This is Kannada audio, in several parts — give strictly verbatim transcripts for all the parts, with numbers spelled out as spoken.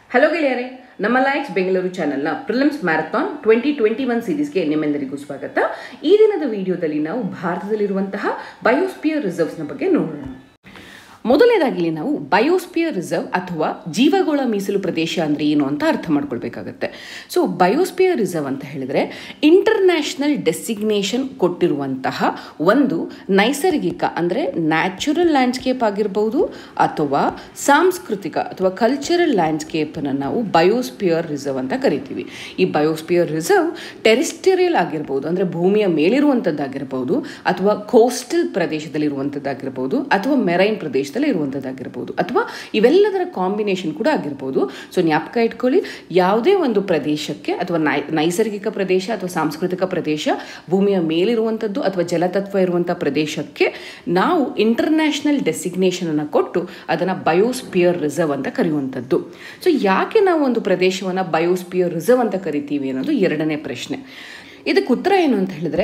ಹಲೋ ಗೆಳೆಯರೇ, ನಮ್ಮ ಲಾ ಎಕ್ಸ್ ಬೆಂಗಳೂರು ಚಾನೆಲ್ನ prelims marathon twenty twenty one ಸೀರೀಸ್ಗೆ ನಿಮ್ಮೆಲ್ಲರಿಗೂ ಸ್ವಾಗತ. ಈ ದಿನದ ವಿಡಿಯೋದಲ್ಲಿ ನಾವು ಭಾರತದಲ್ಲಿರುವಂತಹ ಬಯೋಸ್ಫಿಯರ್ ರಿಸರ್ವ್ಸ್ನ ಬಗ್ಗೆ ನೋಡೋಣ. ಮೊದಲನೇದಾಗಿ ನಾವು ಬಯೋಸ್ಫಿಯರ್ ರಿಸರ್ವ್ ಅಥವಾ ಜೀವಗೋಳ ಮೀಸಲು ಪ್ರದೇಶ ಅಂದರೆ ಏನು ಅಂತ ಅರ್ಥ ಮಾಡ್ಕೊಳ್ಬೇಕಾಗತ್ತೆ. ಸೊ ಬಯೋಸ್ಫಿಯರ್ ರಿಸರ್ವ್ ಅಂತ ಹೇಳಿದರೆ ಇಂಟರ್ನ್ಯಾಷನಲ್ ಡೆಸಿಗ್ನೇಷನ್ ಕೊಟ್ಟಿರುವಂತಹ ಒಂದು ನೈಸರ್ಗಿಕ ಅಂದರೆ ನ್ಯಾಚುರಲ್ ಲ್ಯಾಂಡ್ಸ್ಕೇಪ್ ಆಗಿರ್ಬೋದು ಅಥವಾ ಸಾಂಸ್ಕೃತಿಕ ಅಥವಾ ಕಲ್ಚರಲ್ ಲ್ಯಾಂಡ್ಸ್ಕೇಪನ್ನು ನಾವು ಬಯೋಸ್ಫಿಯರ್ ರಿಸರ್ವ್ ಅಂತ ಕರಿತೀವಿ. ಈ ಬಯೋಸ್ಫಿಯರ್ ರಿಸರ್ವ್ ಟೆರಿಸ್ಟರಿಯಲ್ ಆಗಿರ್ಬೋದು, ಅಂದರೆ ಭೂಮಿಯ ಮೇಲಿರುವಂಥದ್ದಾಗಿರ್ಬೋದು, ಅಥವಾ ಕೋಸ್ಟಲ್ ಪ್ರದೇಶದಲ್ಲಿರುವಂಥದ್ದಾಗಿರ್ಬೋದು, ಅಥವಾ ಮೆರೈನ್ ಪ್ರದೇಶ ಇರುವಂತದ್ದಾಗಿರಬಹುದು, ಅಥವಾ ಇವೆಲ್ಲದರ ಕಾಂಬಿನೇಷನ್ ಕೂಡ ಆಗಿರಬಹುದು. ಸೊ ಜ್ಞಾಪಕ ಇಟ್ಕೊಳ್ಳಿ, ಯಾವುದೇ ಒಂದು ಪ್ರದೇಶಕ್ಕೆ ಅಥವಾ ನೈಸರ್ಗಿಕ ಪ್ರದೇಶ ಅಥವಾ ಸಾಂಸ್ಕೃತಿಕ ಪ್ರದೇಶ, ಭೂಮಿಯ ಮೇಲಿರುವಂಥದ್ದು ಅಥವಾ ಜಲತತ್ವ ಇರುವಂಥ ಪ್ರದೇಶಕ್ಕೆ ನಾವು ಇಂಟರ್ನ್ಯಾಷನಲ್ ಡೆಸಿಗ್ನೇಷನ್ ಅನ್ನು ಕೊಟ್ಟು ಅದನ್ನು ಬಯೋಸ್ಫಿಯರ್ ರಿಸರ್ವ್ ಅಂತ ಕರೆಯುವಂಥದ್ದು. ಸೊ ಯಾಕೆ ನಾವು ಒಂದು ಪ್ರದೇಶವನ್ನು ಬಯೋಸ್ಫಿಯರ್ ರಿಸರ್ವ್ ಅಂತ ಕರಿತೀವಿ ಅನ್ನೋದು ಎರಡನೇ ಪ್ರಶ್ನೆ. ಇದಕ್ಕೆ ಉತ್ತರ ಏನು ಅಂತ ಹೇಳಿದ್ರೆ,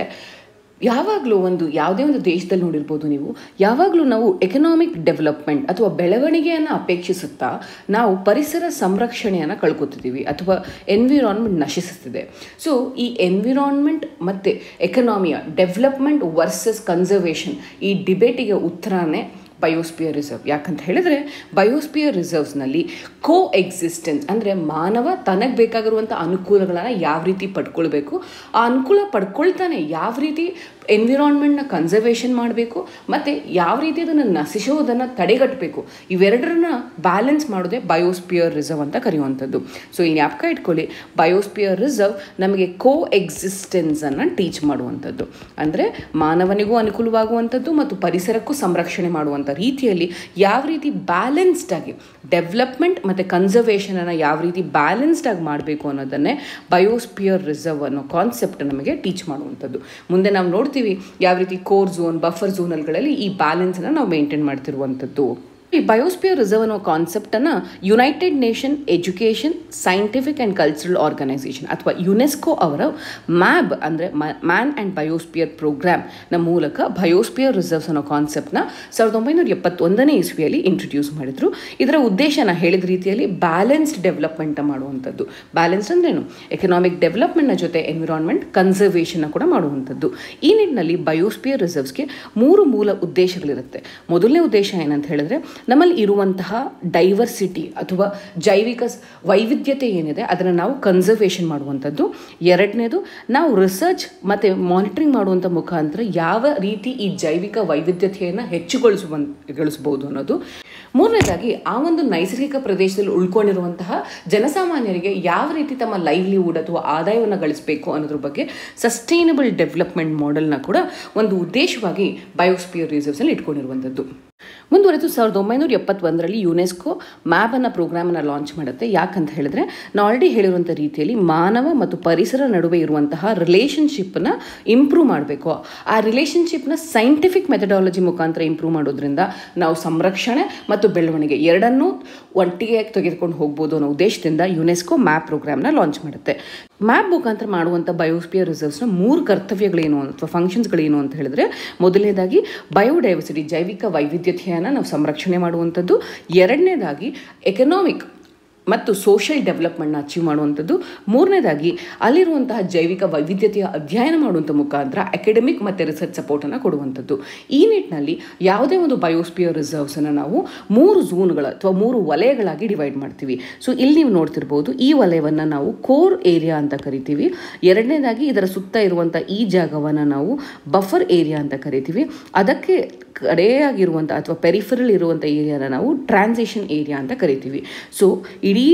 ಯಾವಾಗಲೂ ಒಂದು ಯಾವುದೇ ಒಂದು ದೇಶದಲ್ಲಿ ನೋಡಿರ್ಬೋದು ನೀವು, ಯಾವಾಗಲೂ ನಾವು ಎಕನಾಮಿಕ್ ಡೆವಲಪ್ಮೆಂಟ್ ಅಥವಾ ಬೆಳವಣಿಗೆಯನ್ನು ಅಪೇಕ್ಷಿಸುತ್ತಾ ನಾವು ಪರಿಸರ ಸಂರಕ್ಷಣೆಯನ್ನು ಕಳ್ಕೊತಿದ್ದೀವಿ ಅಥವಾ ಎನ್ವಿರಾನ್ಮೆಂಟ್ ನಶಿಸುತ್ತಿದೆ. ಸೊ ಈ ಎನ್ವಿರಾನ್ಮೆಂಟ್ ಮತ್ತು ಎಕನಾಮಿಯ ಡೆವಲಪ್ಮೆಂಟ್ ವರ್ಸಸ್ ಕನ್ಸರ್ವೇಷನ್, ಈ ಡಿಬೇಟಿಗೆ ಉತ್ತರನೇ ಬಯೋಸ್ಫಿಯರ್ ರಿಸರ್ವ್. ಯಾಕಂತ ಹೇಳಿದ್ರೆ ಬಯೋಸ್ಫಿಯರ್ ರಿಸರ್ವ್ಸ್ನಲ್ಲಿ ಕೋ ಎಕ್ಸಿಸ್ಟೆನ್ಸ್ ಅಂದರೆ ಮಾನವ ತನಗೆ ಬೇಕಾಗಿರುವಂಥ ಅನುಕೂಲಗಳನ್ನು ಯಾವ ರೀತಿ ಪಡ್ಕೊಳ್ಬೇಕು, ಆ ಅನುಕೂಲ ಪಡ್ಕೊಳ್ತಾನೆ ಯಾವ ರೀತಿ ಎನ್ವಿರಾನ್ಮೆಂಟ್ನ ಕನ್ಸರ್ವೇಷನ್ ಮಾಡಬೇಕು ಮತ್ತು ಯಾವ ರೀತಿ ಅದನ್ನು ನಶಿಸೋದನ್ನು ತಡೆಗಟ್ಟಬೇಕು, ಇವೆರಡರನ್ನ ಬ್ಯಾಲೆನ್ಸ್ ಮಾಡೋದೇ ಬಯೋಸ್ಫಿಯರ್ ರಿಸರ್ವ್ ಅಂತ ಕರೆಯುವಂಥದ್ದು. ಸೊ ಈ ಜ್ಞಾಪಕ ಇಟ್ಕೊಳ್ಳಿ, ಬಯೋಸ್ಫಿಯರ್ ರಿಸರ್ವ್ ನಮಗೆ ಕೋ ಎಕ್ಸಿಸ್ಟೆನ್ಸನ್ನು ಟೀಚ್ ಮಾಡುವಂಥದ್ದು, ಅಂದರೆ ಮಾನವನಿಗೂ ಅನುಕೂಲವಾಗುವಂಥದ್ದು ಮತ್ತು ಪರಿಸರಕ್ಕೂ ಸಂರಕ್ಷಣೆ ಮಾಡುವಂಥ ರೀತಿಯಲ್ಲಿ ಯಾವ ರೀತಿ ಬ್ಯಾಲೆನ್ಸ್ಡ್ ಆಗಿ ಡೆವಲಪ್ಮೆಂಟ್ ಮತ್ತು ಕನ್ಸರ್ವೇಷನನ್ನು ಯಾವ ರೀತಿ ಬ್ಯಾಲೆನ್ಸ್ಡ್ ಆಗಿ ಮಾಡಬೇಕು ಅನ್ನೋದನ್ನೇ ಬಯೋಸ್ಫಿಯರ್ ರಿಸರ್ವ್ ಅನ್ನೋ ಕಾನ್ಸೆಪ್ಟ್ ನಮಗೆ ಟೀಚ್ ಮಾಡುವಂಥದ್ದು. ಮುಂದೆ ನಾವು ನೋಡ್ತೀವಿ ಯಾವ ರೀತಿ ಕೋರ್ ಝೋನ್, ಬಫರ್ ಝೋನ್ಗಳಲ್ಲಿ ಈ ಬ್ಯಾಲೆನ್ಸನ್ನು ನಾವು ಮೇಂಟೈನ್ ಮಾಡ್ತಿರುವಂಥದ್ದು. ಈ ಬಯೋಸ್ಫಿಯರ್ ರಿಸರ್ವ್ ಅನ್ನೋ ಕಾನ್ಸೆಪ್ಟನ್ನು united nation education scientific and cultural organisation ಅಥವಾ ಯುನೆಸ್ಕೋ ಅವರ ಮ್ಯಾಬ್ ಅಂದರೆ ಮ್ಯಾನ್ ಆ್ಯಂಡ್ ಬಯೋಸ್ಫಿಯರ್ ಪ್ರೋಗ್ರಾಮ್ನ ಮೂಲಕ ಬಯೋಸ್ಫಿಯರ್ ರಿಸರ್ವ್ಸ್ ಅನ್ನೋ ಕಾನ್ಸೆಪ್ಟ್ನ ಸಾವಿರದ ಒಂಬೈನೂರ ಎಪ್ಪತ್ತೊಂದನೇ ಇಸ್ವಿಯಲ್ಲಿ ಇಂಟ್ರೊಡ್ಯೂಸ್ ಮಾಡಿದರು. ಇದರ ಉದ್ದೇಶನ ಹೇಳಿದ ರೀತಿಯಲ್ಲಿ ಬ್ಯಾಲೆನ್ಸ್ಡ್ ಡೆವಲಪ್ಮೆಂಟ್ ಮಾಡುವಂಥದ್ದು. ಬ್ಯಾಲೆನ್ಸ್ಡ್ ಅಂದ್ರೇನು? ಎಕನಾಮಿಕ್ ಡೆವಲಪ್ಮೆಂಟ್ನ ಜೊತೆ ಎನ್ವಿರಾನ್ಮೆಂಟ್ ಕನ್ಸರ್ವೇಷನ್ನ ಕೂಡ ಮಾಡುವಂಥದ್ದು. ಈ ನಿಟ್ಟಿನಲ್ಲಿ ಬಯೋಸ್ಫಿಯರ್ ರಿಸರ್ವ್ಸ್ಗೆ ಮೂರು ಮೂಲ ಉದ್ದೇಶಗಳಿರುತ್ತೆ. ಮೊದಲನೇ ಉದ್ದೇಶ ಏನಂತ ಹೇಳಿದ್ರೆ, ನಮ್ಮಲ್ಲಿ ಇರುವಂತಹ ಡೈವರ್ಸಿಟಿ ಅಥವಾ ಜೈವಿಕ ವೈವಿಧ್ಯತೆ ಏನಿದೆ ಅದನ್ನು ನಾವು ಕನ್ಸರ್ವೇಷನ್ ಮಾಡುವಂಥದ್ದು. ಎರಡನೇದು, ನಾವು ರಿಸರ್ಚ್ ಮತ್ತು ಮಾನಿಟರಿಂಗ್ ಮಾಡುವಂಥ ಮುಖಾಂತರ ಯಾವ ರೀತಿ ಈ ಜೈವಿಕ ವೈವಿಧ್ಯತೆಯನ್ನು ಹೆಚ್ಚುಗೊಳಿಸುವ ಗಳಿಸ್ಬೋದು ಅನ್ನೋದು. ಮೂರನೇದಾಗಿ, ಆ ಒಂದು ನೈಸರ್ಗಿಕ ಪ್ರದೇಶದಲ್ಲಿ ಉಳ್ಕೊಂಡಿರುವಂತಹ ಜನಸಾಮಾನ್ಯರಿಗೆ ಯಾವ ರೀತಿ ತಮ್ಮ ಲೈವ್ಲಿಹುಡ್ ಅಥವಾ ಆದಾಯವನ್ನು ಗಳಿಸಬೇಕು ಅನ್ನೋದ್ರ ಬಗ್ಗೆ ಸಸ್ಟೈನಬಲ್ ಡೆವಲಪ್ಮೆಂಟ್ ಮಾಡೆಲ್ನ ಕೂಡ ಒಂದು ಉದ್ದೇಶವಾಗಿ ಬಯೋಸ್ಫಿಯರ್ ರಿಸರ್ವ್ಸ್ನಲ್ಲಿ ಇಟ್ಕೊಂಡಿರುವಂಥದ್ದು. ಮುಂದುವರೆದು ಸಾವಿರದ ಒಂಬೈನೂರ ಎಪ್ಪತ್ತೊಂದರಲ್ಲಿ ಯುನೆಸ್ಕೋ ಮ್ಯಾಪ್ ಅನ್ನೋ ಪ್ರೋಗ್ರಾಮನ್ನು ಲಾಂಚ್ ಮಾಡುತ್ತೆ. ಯಾಕಂತ ಹೇಳಿದ್ರೆ, ನಾವು ಆಲ್ರೆಡಿ ಹೇಳಿರುವಂಥ ರೀತಿಯಲ್ಲಿ ಮಾನವ ಮತ್ತು ಪರಿಸರ ನಡುವೆ ಇರುವಂತಹ ರಿಲೇಷನ್ಶಿಪ್ಪನ್ನು ಇಂಪ್ರೂವ್ ಮಾಡಬೇಕು. ಆ ರಿಲೇಷನ್ಶಿಪ್ನ ಸೈಂಟಿಫಿಕ್ ಮೆಥಡಾಲಜಿ ಮುಖಾಂತರ ಇಂಪ್ರೂವ್ ಮಾಡೋದ್ರಿಂದ ನಾವು ಸಂರಕ್ಷಣೆ ಮತ್ತು ಬೆಳವಣಿಗೆ ಎರಡನ್ನೂ ಒಟ್ಟಿಗೆ ತೆಗೆದುಕೊಂಡು ಹೋಗ್ಬೋದು ಅನ್ನೋ ಉದ್ದೇಶದಿಂದ ಯುನೆಸ್ಕೋ ಮ್ಯಾಪ್ ಪ್ರೋಗ್ರಾಮ್ನ ಲಾಂಚ್ ಮಾಡುತ್ತೆ. ಮ್ಯಾಪ್ ಮುಖಾಂತರ ಮಾಡುವಂಥ ಬಯೋಸ್ಫಿಯರ್ ರಿಸರ್ವ್ಸ್ನ ಮೂರು ಕರ್ತವ್ಯಗಳೇನು ಅಥವಾ ಫಂಕ್ಷನ್ಸ್ಗಳೇನು ಅಂತ ಹೇಳಿದ್ರೆ, ಮೊದಲನೇದಾಗಿ ಬಯೋಡೈವರ್ಸಿಟಿ ಜೈವಿಕ ವೈವಿಧ್ಯತೆಯನ್ನು ನಾವು ಸಂರಕ್ಷಣೆ ಮಾಡುವಂಥದ್ದು. ಎರಡನೇದಾಗಿ ಎಕನಾಮಿಕ್ ಮತ್ತು ಸೋಷಿಯಲ್ ಡೆವಲಪ್ಮೆಂಟ್ನ ಅಚೀವ್ ಮಾಡುವಂಥದ್ದು. ಮೂರನೇದಾಗಿ ಅಲ್ಲಿರುವಂತಹ ಜೈವಿಕ ವೈವಿಧ್ಯತೆಯ ಅಧ್ಯಯನ ಮಾಡುವಂಥ ಮುಖಾಂತರ ಅಕಾಡೆಮಿಕ್ ಮತ್ತು ರಿಸರ್ಚ್ ಸಪೋರ್ಟನ್ನು ಕೊಡುವಂಥದ್ದು. ಈ ನಿಟ್ಟಿನಲ್ಲಿ ಯಾವುದೇ ಒಂದು ಬಯೋಸ್ಫಿಯರ್ ರಿಸರ್ವ್ಸನ್ನು ನಾವು ಮೂರು ಝೋನ್ಗಳ ಅಥವಾ ಮೂರು ವಲಯಗಳಾಗಿ ಡಿವೈಡ್ ಮಾಡ್ತೀವಿ. ಸೊ ಇಲ್ಲಿ ನೀವು ನೋಡ್ತಿರ್ಬೋದು, ಈ ವಲಯವನ್ನು ನಾವು ಕೋರ್ ಏರಿಯಾ ಅಂತ ಕರಿತೀವಿ. ಎರಡನೇದಾಗಿ ಇದರ ಸುತ್ತ ಇರುವಂಥ ಈ ಜಾಗವನ್ನು ನಾವು ಬಫರ್ ಏರಿಯಾ ಅಂತ ಕರಿತೀವಿ. ಅದಕ್ಕೆ ಕಡೆಯಾಗಿರುವಂಥ ಅಥವಾ ಪೆರಿಫರಲ್ ಇರುವಂಥ ಏರಿಯಾನ ನಾವು ಟ್ರಾನ್ಸಿಷನ್ ಏರಿಯಾ ಅಂತ ಕರಿತೀವಿ. ಸೊ ಇಡೀ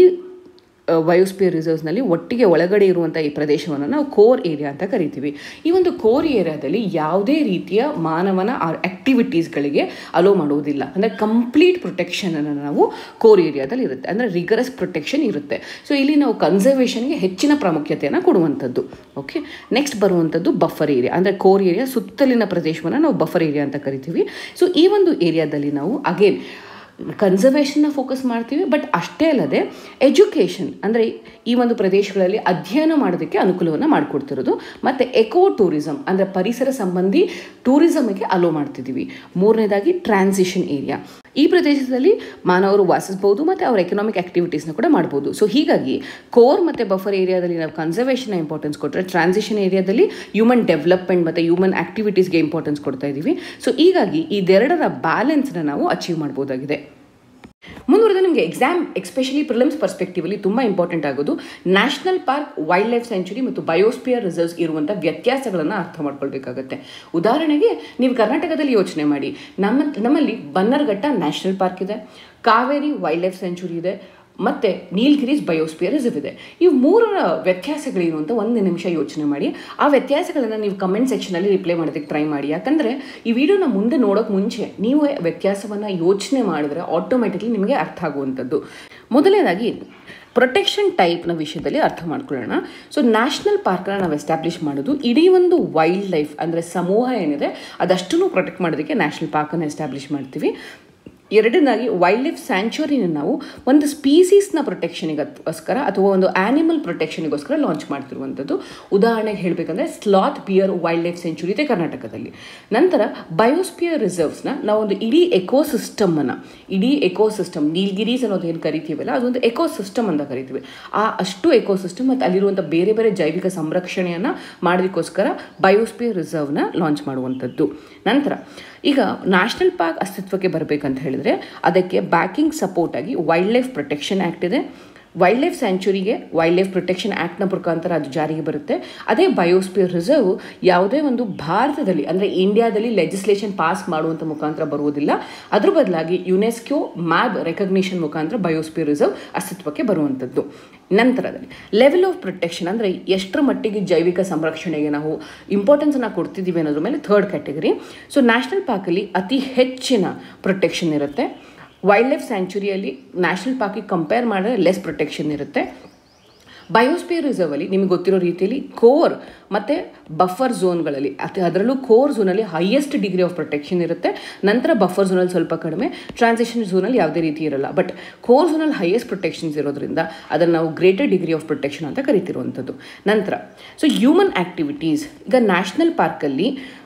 ಬಯೋಸ್ಫಿಯರ್ ರಿಸರ್ವ್ಸ್ನಲ್ಲಿ ಒಟ್ಟಿಗೆ ಒಳಗಡೆ ಇರುವಂಥ ಈ ಪ್ರದೇಶವನ್ನು ನಾವು ಕೋರ್ ಏರಿಯಾ ಅಂತ ಕರಿತೀವಿ. ಈ ಒಂದು ಕೋರ್ ಏರಿಯಾದಲ್ಲಿ ಯಾವುದೇ ರೀತಿಯ ಮಾನವನ ಆಕ್ಟಿವಿಟೀಸ್ಗಳಿಗೆ ಅಲೋ ಮಾಡುವುದಿಲ್ಲ. ಅಂದರೆ ಕಂಪ್ಲೀಟ್ ಪ್ರೊಟೆಕ್ಷನನ್ನು ನಾವು ಕೋರ್ ಏರಿಯಾದಲ್ಲಿ ಇರುತ್ತೆ, ಅಂದರೆ ರಿಗರಸ್ ಪ್ರೊಟೆಕ್ಷನ್ ಇರುತ್ತೆ. ಸೊ ಇಲ್ಲಿ ನಾವು ಕನ್ಸರ್ವೇಷನ್ಗೆ ಹೆಚ್ಚಿನ ಪ್ರಾಮುಖ್ಯತೆಯನ್ನು ಕೊಡುವಂಥದ್ದು. ಓಕೆ, ನೆಕ್ಸ್ಟ್ ಬರುವಂಥದ್ದು ಬಫರ್ ಏರಿಯಾ, ಅಂದರೆ ಕೋರ್ ಏರಿಯಾ ಸುತ್ತಲಿನ ಪ್ರದೇಶವನ್ನು ನಾವು ಬಫರ್ ಏರಿಯಾ ಅಂತ ಕರಿತೀವಿ. ಸೊ ಈ ಒಂದು ಏರಿಯಾದಲ್ಲಿ ನಾವು ಅಗೇನ್ ಕನ್ಸರ್ವೇಷನ್ನ ಫೋಕಸ್ ಮಾಡ್ತೀವಿ, ಬಟ್ ಅಷ್ಟೇ ಅಲ್ಲದೆ ಎಜುಕೇಷನ್ ಅಂದರೆ ಈ ಒಂದು ಪ್ರದೇಶಗಳಲ್ಲಿ ಅಧ್ಯಯನ ಮಾಡೋದಕ್ಕೆ ಅನುಕೂಲವನ್ನು ಮಾಡಿಕೊಡ್ತಿರೋದು, ಮತ್ತು ಎಕೋ ಟೂರಿಸಮ್ ಅಂದರೆ ಪರಿಸರ ಸಂಬಂಧಿ ಟೂರಿಸಮ್ಗೆ ಅಲೋ ಮಾಡ್ತಿದ್ದೀವಿ. ಮೂರನೇದಾಗಿ ಟ್ರಾನ್ಸಿಷನ್ ಏರಿಯಾ, ಈ ಪ್ರದೇಶದಲ್ಲಿ ಮಾನವರು ವಾಸಿಸ್ಬೋದು ಮತ್ತು ಅವ್ರ ಎಕನಾಮಿಕ್ ಆ್ಯಕ್ಟಿವಿಟೀಸ್ನ ಕೂಡ ಮಾಡ್ಬೋದು. ಸೊ ಹೀಗಾಗಿ ಕೋರ್ ಮತ್ತು ಬಫರ್ ಏರಿಯಾದಲ್ಲಿ ನಾವು ಕನ್ಸರ್ವೇಷನ್ನ ಇಂಪಾರ್ಟೆನ್ಸ್ ಕೊಟ್ಟರೆ, ಟ್ರಾನ್ಸಿಷನ್ ಏರಿಯಾದಲ್ಲಿ ಹ್ಯೂಮನ್ ಡೆವಲಪ್ಮೆಂಟ್ ಮತ್ತು ಹ್ಯೂಮನ್ ಆ್ಯಕ್ಟಿವಿಟೀಸ್ಗೆ ಇಂಪಾರ್ಟೆನ್ಸ್ ಕೊಡ್ತಾ ಇದ್ದೀವಿ. ಸೊ ಹೀಗಾಗಿ ಇದೆರಡರ ಬ್ಯಾಲೆನ್ಸ್ನ ನಾವು ಅಚೀವ್ ಮಾಡ್ಬೋದಾಗಿದೆ. ಮುಂದುವರೆದ ನಿಮಗೆ ಎಕ್ಸಾಮ್ ಎಸ್ಪೆಷಲಿ ಪ್ರಿಲಿಮ್ಸ್ ಪರ್ಸ್ಪೆಕ್ಟಿವಲ್ಲಿ ತುಂಬ ಇಂಪಾರ್ಟೆಂಟ್ ಆಗೋದು national park, wildlife sanctuary ಮತ್ತು ಬಯೋಸ್ಫಿಯರ್ ರಿಸರ್ವ್ಸ್ ಇರುವಂಥ ವ್ಯತ್ಯಾಸಗಳನ್ನು ಅರ್ಥ ಮಾಡ್ಕೊಳ್ಬೇಕಾಗತ್ತೆ. ಉದಾಹರಣೆಗೆ ನೀವು ಕರ್ನಾಟಕದಲ್ಲಿ ಯೋಚನೆ ಮಾಡಿ, ನಮ್ಮ ನಮ್ಮಲ್ಲಿ ಬನ್ನರ್ಘಟ್ಟ ನ್ಯಾಷನಲ್ ಪಾರ್ಕ್ ಇದೆ, ಕಾವೇರಿ ವೈಲ್ಡ್ ಲೈಫ್ ಸೆಂಚುರಿ ಇದೆ ಮತ್ತು ನೀಲಗಿರೀಸ್ ಬಯೋಸ್ಫಿಯರ್ ರಿಸರ್ವ್ ಇದೆ. ಇವು ಮೂರರ ವ್ಯತ್ಯಾಸಗಳೇನು ಅಂತ ಒಂದು ನಿಮಿಷ ಯೋಚನೆ ಮಾಡಿ. ಆ ವ್ಯತ್ಯಾಸಗಳನ್ನು ನೀವು ಕಮೆಂಟ್ ಸೆಕ್ಷನಲ್ಲಿ ರಿಪ್ಲೈ ಮಾಡೋದಕ್ಕೆ ಟ್ರೈ ಮಾಡಿ. ಯಾಕಂದರೆ ಈ ವಿಡಿಯೋನ ಮುಂದೆ ನೋಡೋಕ್ಕೆ ಮುಂಚೆ ನೀವು ವ್ಯತ್ಯಾಸವನ್ನು ಯೋಚನೆ ಮಾಡಿದ್ರೆ ಆಟೋಮೆಟಿಕ್ಲಿ ನಿಮಗೆ ಅರ್ಥ ಆಗುವಂಥದ್ದು. ಮೊದಲನೇದಾಗಿ ಪ್ರೊಟೆಕ್ಷನ್ ಟೈಪ್ನ ವಿಷಯದಲ್ಲಿ ಅರ್ಥ ಮಾಡ್ಕೊಳ್ಳೋಣ. ಸೊ ನ್ಯಾಷನಲ್ ಪಾರ್ಕ್ನ ನಾವು ಎಸ್ಟಾಬ್ಲಿಷ್ ಮಾಡೋದು ಇಡೀ ಒಂದು ವೈಲ್ಡ್ ಲೈಫ್ ಅಂದರೆ ಸಮೂಹ ಏನಿದೆ ಅದಷ್ಟನ್ನು ಪ್ರೊಟೆಕ್ಟ್ ಮಾಡೋದಕ್ಕೆ ನ್ಯಾಷನಲ್ ಪಾರ್ಕನ್ನು ಎಸ್ಟಾಬ್ಲಿಷ್ ಮಾಡ್ತೀವಿ. ಎರಡನೇದಾಗಿ ವೈಲ್ಡ್ ಲೈಫ್ ಸ್ಯಾಂಚುರಿನ ನಾವು ಒಂದು ಸ್ಪೀಸೀಸ್ನ ಪ್ರೊಟೆಕ್ಷನಿಗೋಸ್ಕರ ಅಥವಾ ಒಂದು ಆ್ಯನಿಮಲ್ ಪ್ರೊಟೆಕ್ಷನಿಗೋಸ್ಕರ ಲಾಂಚ್ ಮಾಡ್ತಿರುವಂಥದ್ದು. ಉದಾಹರಣೆಗೆ ಹೇಳಬೇಕಂದ್ರೆ sloth bear wildlife sanctuary ಇದೆ ಕರ್ನಾಟಕದಲ್ಲಿ. ನಂತರ ಬಯೋಸ್ಫಿಯರ್ ರಿಸರ್ವ್ಸ್ನ ನಾವೊಂದು ಇಡೀ ಎಕೋಸಿಸ್ಟಮನ್ನು ಇಡೀ ಎಕೋಸಿಸ್ಟಮ್ ನೀಲಗಿರೀಸ್ ಅನ್ನೋದು ಏನು ಕರಿತೀವಲ್ಲ ಅದೊಂದು ಎಕೋಸಿಸ್ಟಮ್ ಅಂತ ಕರಿತೀವಿ. ಆ ಅಷ್ಟು ಎಕೋಸಿಸ್ಟಮ್ ಮತ್ತು ಅಲ್ಲಿರುವಂಥ ಬೇರೆ ಬೇರೆ ಜೈವಿಕ ಸಂರಕ್ಷಣೆಯನ್ನು ಮಾಡೋದಕ್ಕೋಸ್ಕರ ಬಯೋಸ್ಫಿಯರ್ ರಿಸರ್ವ್ನ ಲಾಂಚ್ ಮಾಡುವಂಥದ್ದು. ನಂತರ ಈಗ ನ್ಯಾಷನಲ್ ಪಾರ್ಕ್ ಅಸ್ತಿತ್ವಕ್ಕೆ ಬರಬೇಕಂತ ಹೇಳಿದರೆ ಅದಕ್ಕೆ ಬ್ಯಾಕಿಂಗ್ ಸಪೋರ್ಟ್ ಆಗಿ ವೈಲ್ಡ್ ಲೈಫ್ ಪ್ರೊಟೆಕ್ಷನ್ ಆ್ಯಕ್ಟ್ ಇದೆ. ವೈಲ್ಡ್ ಲೈಫ್ ಸ್ಯಾಂಚುರಿಗೆ ವೈಲ್ಡ್ ಲೈಫ್ ಪ್ರೊಟೆಕ್ಷನ್ ಆ್ಯಕ್ಟ್ನ ಮುಖಾಂತರ ಅದು ಜಾರಿಗೆ ಬರುತ್ತೆ. ಅದೇ ಬಯೋಸ್ಫಿಯರ್ ರಿಸರ್ವ್ ಯಾವುದೇ ಒಂದು ಭಾರತದಲ್ಲಿ ಅಂದರೆ ಇಂಡಿಯಾದಲ್ಲಿ ಲೆಜಿಸ್ಲೇಷನ್ ಪಾಸ್ ಮಾಡುವಂಥ ಮುಖಾಂತರ ಬರುವುದಿಲ್ಲ. ಅದ್ರ ಬದಲಾಗಿ ಯುನೆಸ್ಕೋ ಮ್ಯಾಬ್ ರೆಕಗ್ನಿಷನ್ ಮುಖಾಂತರ ಬಯೋಸ್ಫಿಯರ್ ರಿಸರ್ವ್ ಅಸ್ತಿತ್ವಕ್ಕೆ ಬರುವಂಥದ್ದು. ನಂತರದಲ್ಲಿ ಲೆವೆಲ್ ಆಫ್ ಪ್ರೊಟೆಕ್ಷನ್ ಅಂದರೆ ಎಷ್ಟರ ಮಟ್ಟಿಗೆ ಜೈವಿಕ ಸಂರಕ್ಷಣೆಗೆ ನಾವು ಇಂಪಾರ್ಟೆನ್ಸನ್ನು ಕೊಡ್ತಿದ್ದೀವಿ ಅನ್ನೋದ್ರ ಮೇಲೆ ಥರ್ಡ್ ಕ್ಯಾಟಗರಿ. ಸೊ ನ್ಯಾಷನಲ್ ಪಾರ್ಕಲ್ಲಿ ಅತಿ ಹೆಚ್ಚಿನ ಪ್ರೊಟೆಕ್ಷನ್ ಇರುತ್ತೆ. ವೈಲ್ಡ್ ಲೈಫ್ ಸ್ಯಾಂಚುರಿಯಲ್ಲಿ ನ್ಯಾಷನಲ್ ಪಾರ್ಕಿಗೆ ಕಂಪೇರ್ ಮಾಡಿದ್ರೆ ಲೆಸ್ ಪ್ರೊಟೆಕ್ಷನ್ ಇರುತ್ತೆ. ಬಯೋಸ್ಫಿಯರ್ ರಿಸರ್ವಲ್ಲಿ ನಿಮಗೆ ಗೊತ್ತಿರೋ ರೀತಿಯಲ್ಲಿ ಕೋರ್ ಮತ್ತು ಬಫರ್ ಝೋನ್ಗಳಲ್ಲಿ ಅತಿ ಅದರಲ್ಲೂ ಕೋರ್ ಝೋನಲ್ಲಿ ಹೈಯೆಸ್ಟ್ ಡಿಗ್ರಿ ಆಫ್ ಪ್ರೊಟೆಕ್ಷನ್ ಇರುತ್ತೆ. ನಂತರ ಬಫರ್ ಝೋನಲ್ಲಿ ಸ್ವಲ್ಪ ಕಡಿಮೆ, ಟ್ರಾನ್ಸಿಷನ್ ಝೋನಲ್ಲಿ ಯಾವುದೇ ರೀತಿ ಇರಲ್ಲ. ಬಟ್ ಕೋರ್ ಝೋನಲ್ಲಿ ಹೈಯೆಸ್ಟ್ ಪ್ರೊಟೆಕ್ಷನ್ಸ್ ಇರೋದ್ರಿಂದ ಅದನ್ನು ನಾವು ಗ್ರೇಟರ್ ಡಿಗ್ರಿ ಆಫ್ ಪ್ರೊಟೆಕ್ಷನ್ ಅಂತ ಕರಿತಿರುವಂಥದ್ದು. ನಂತರ ಸೊ ಹ್ಯೂಮನ್ ಆ್ಯಕ್ಟಿವಿಟೀಸ್, ಈಗ ನ್ಯಾಷನಲ್ ಪಾರ್ಕಲ್ಲಿ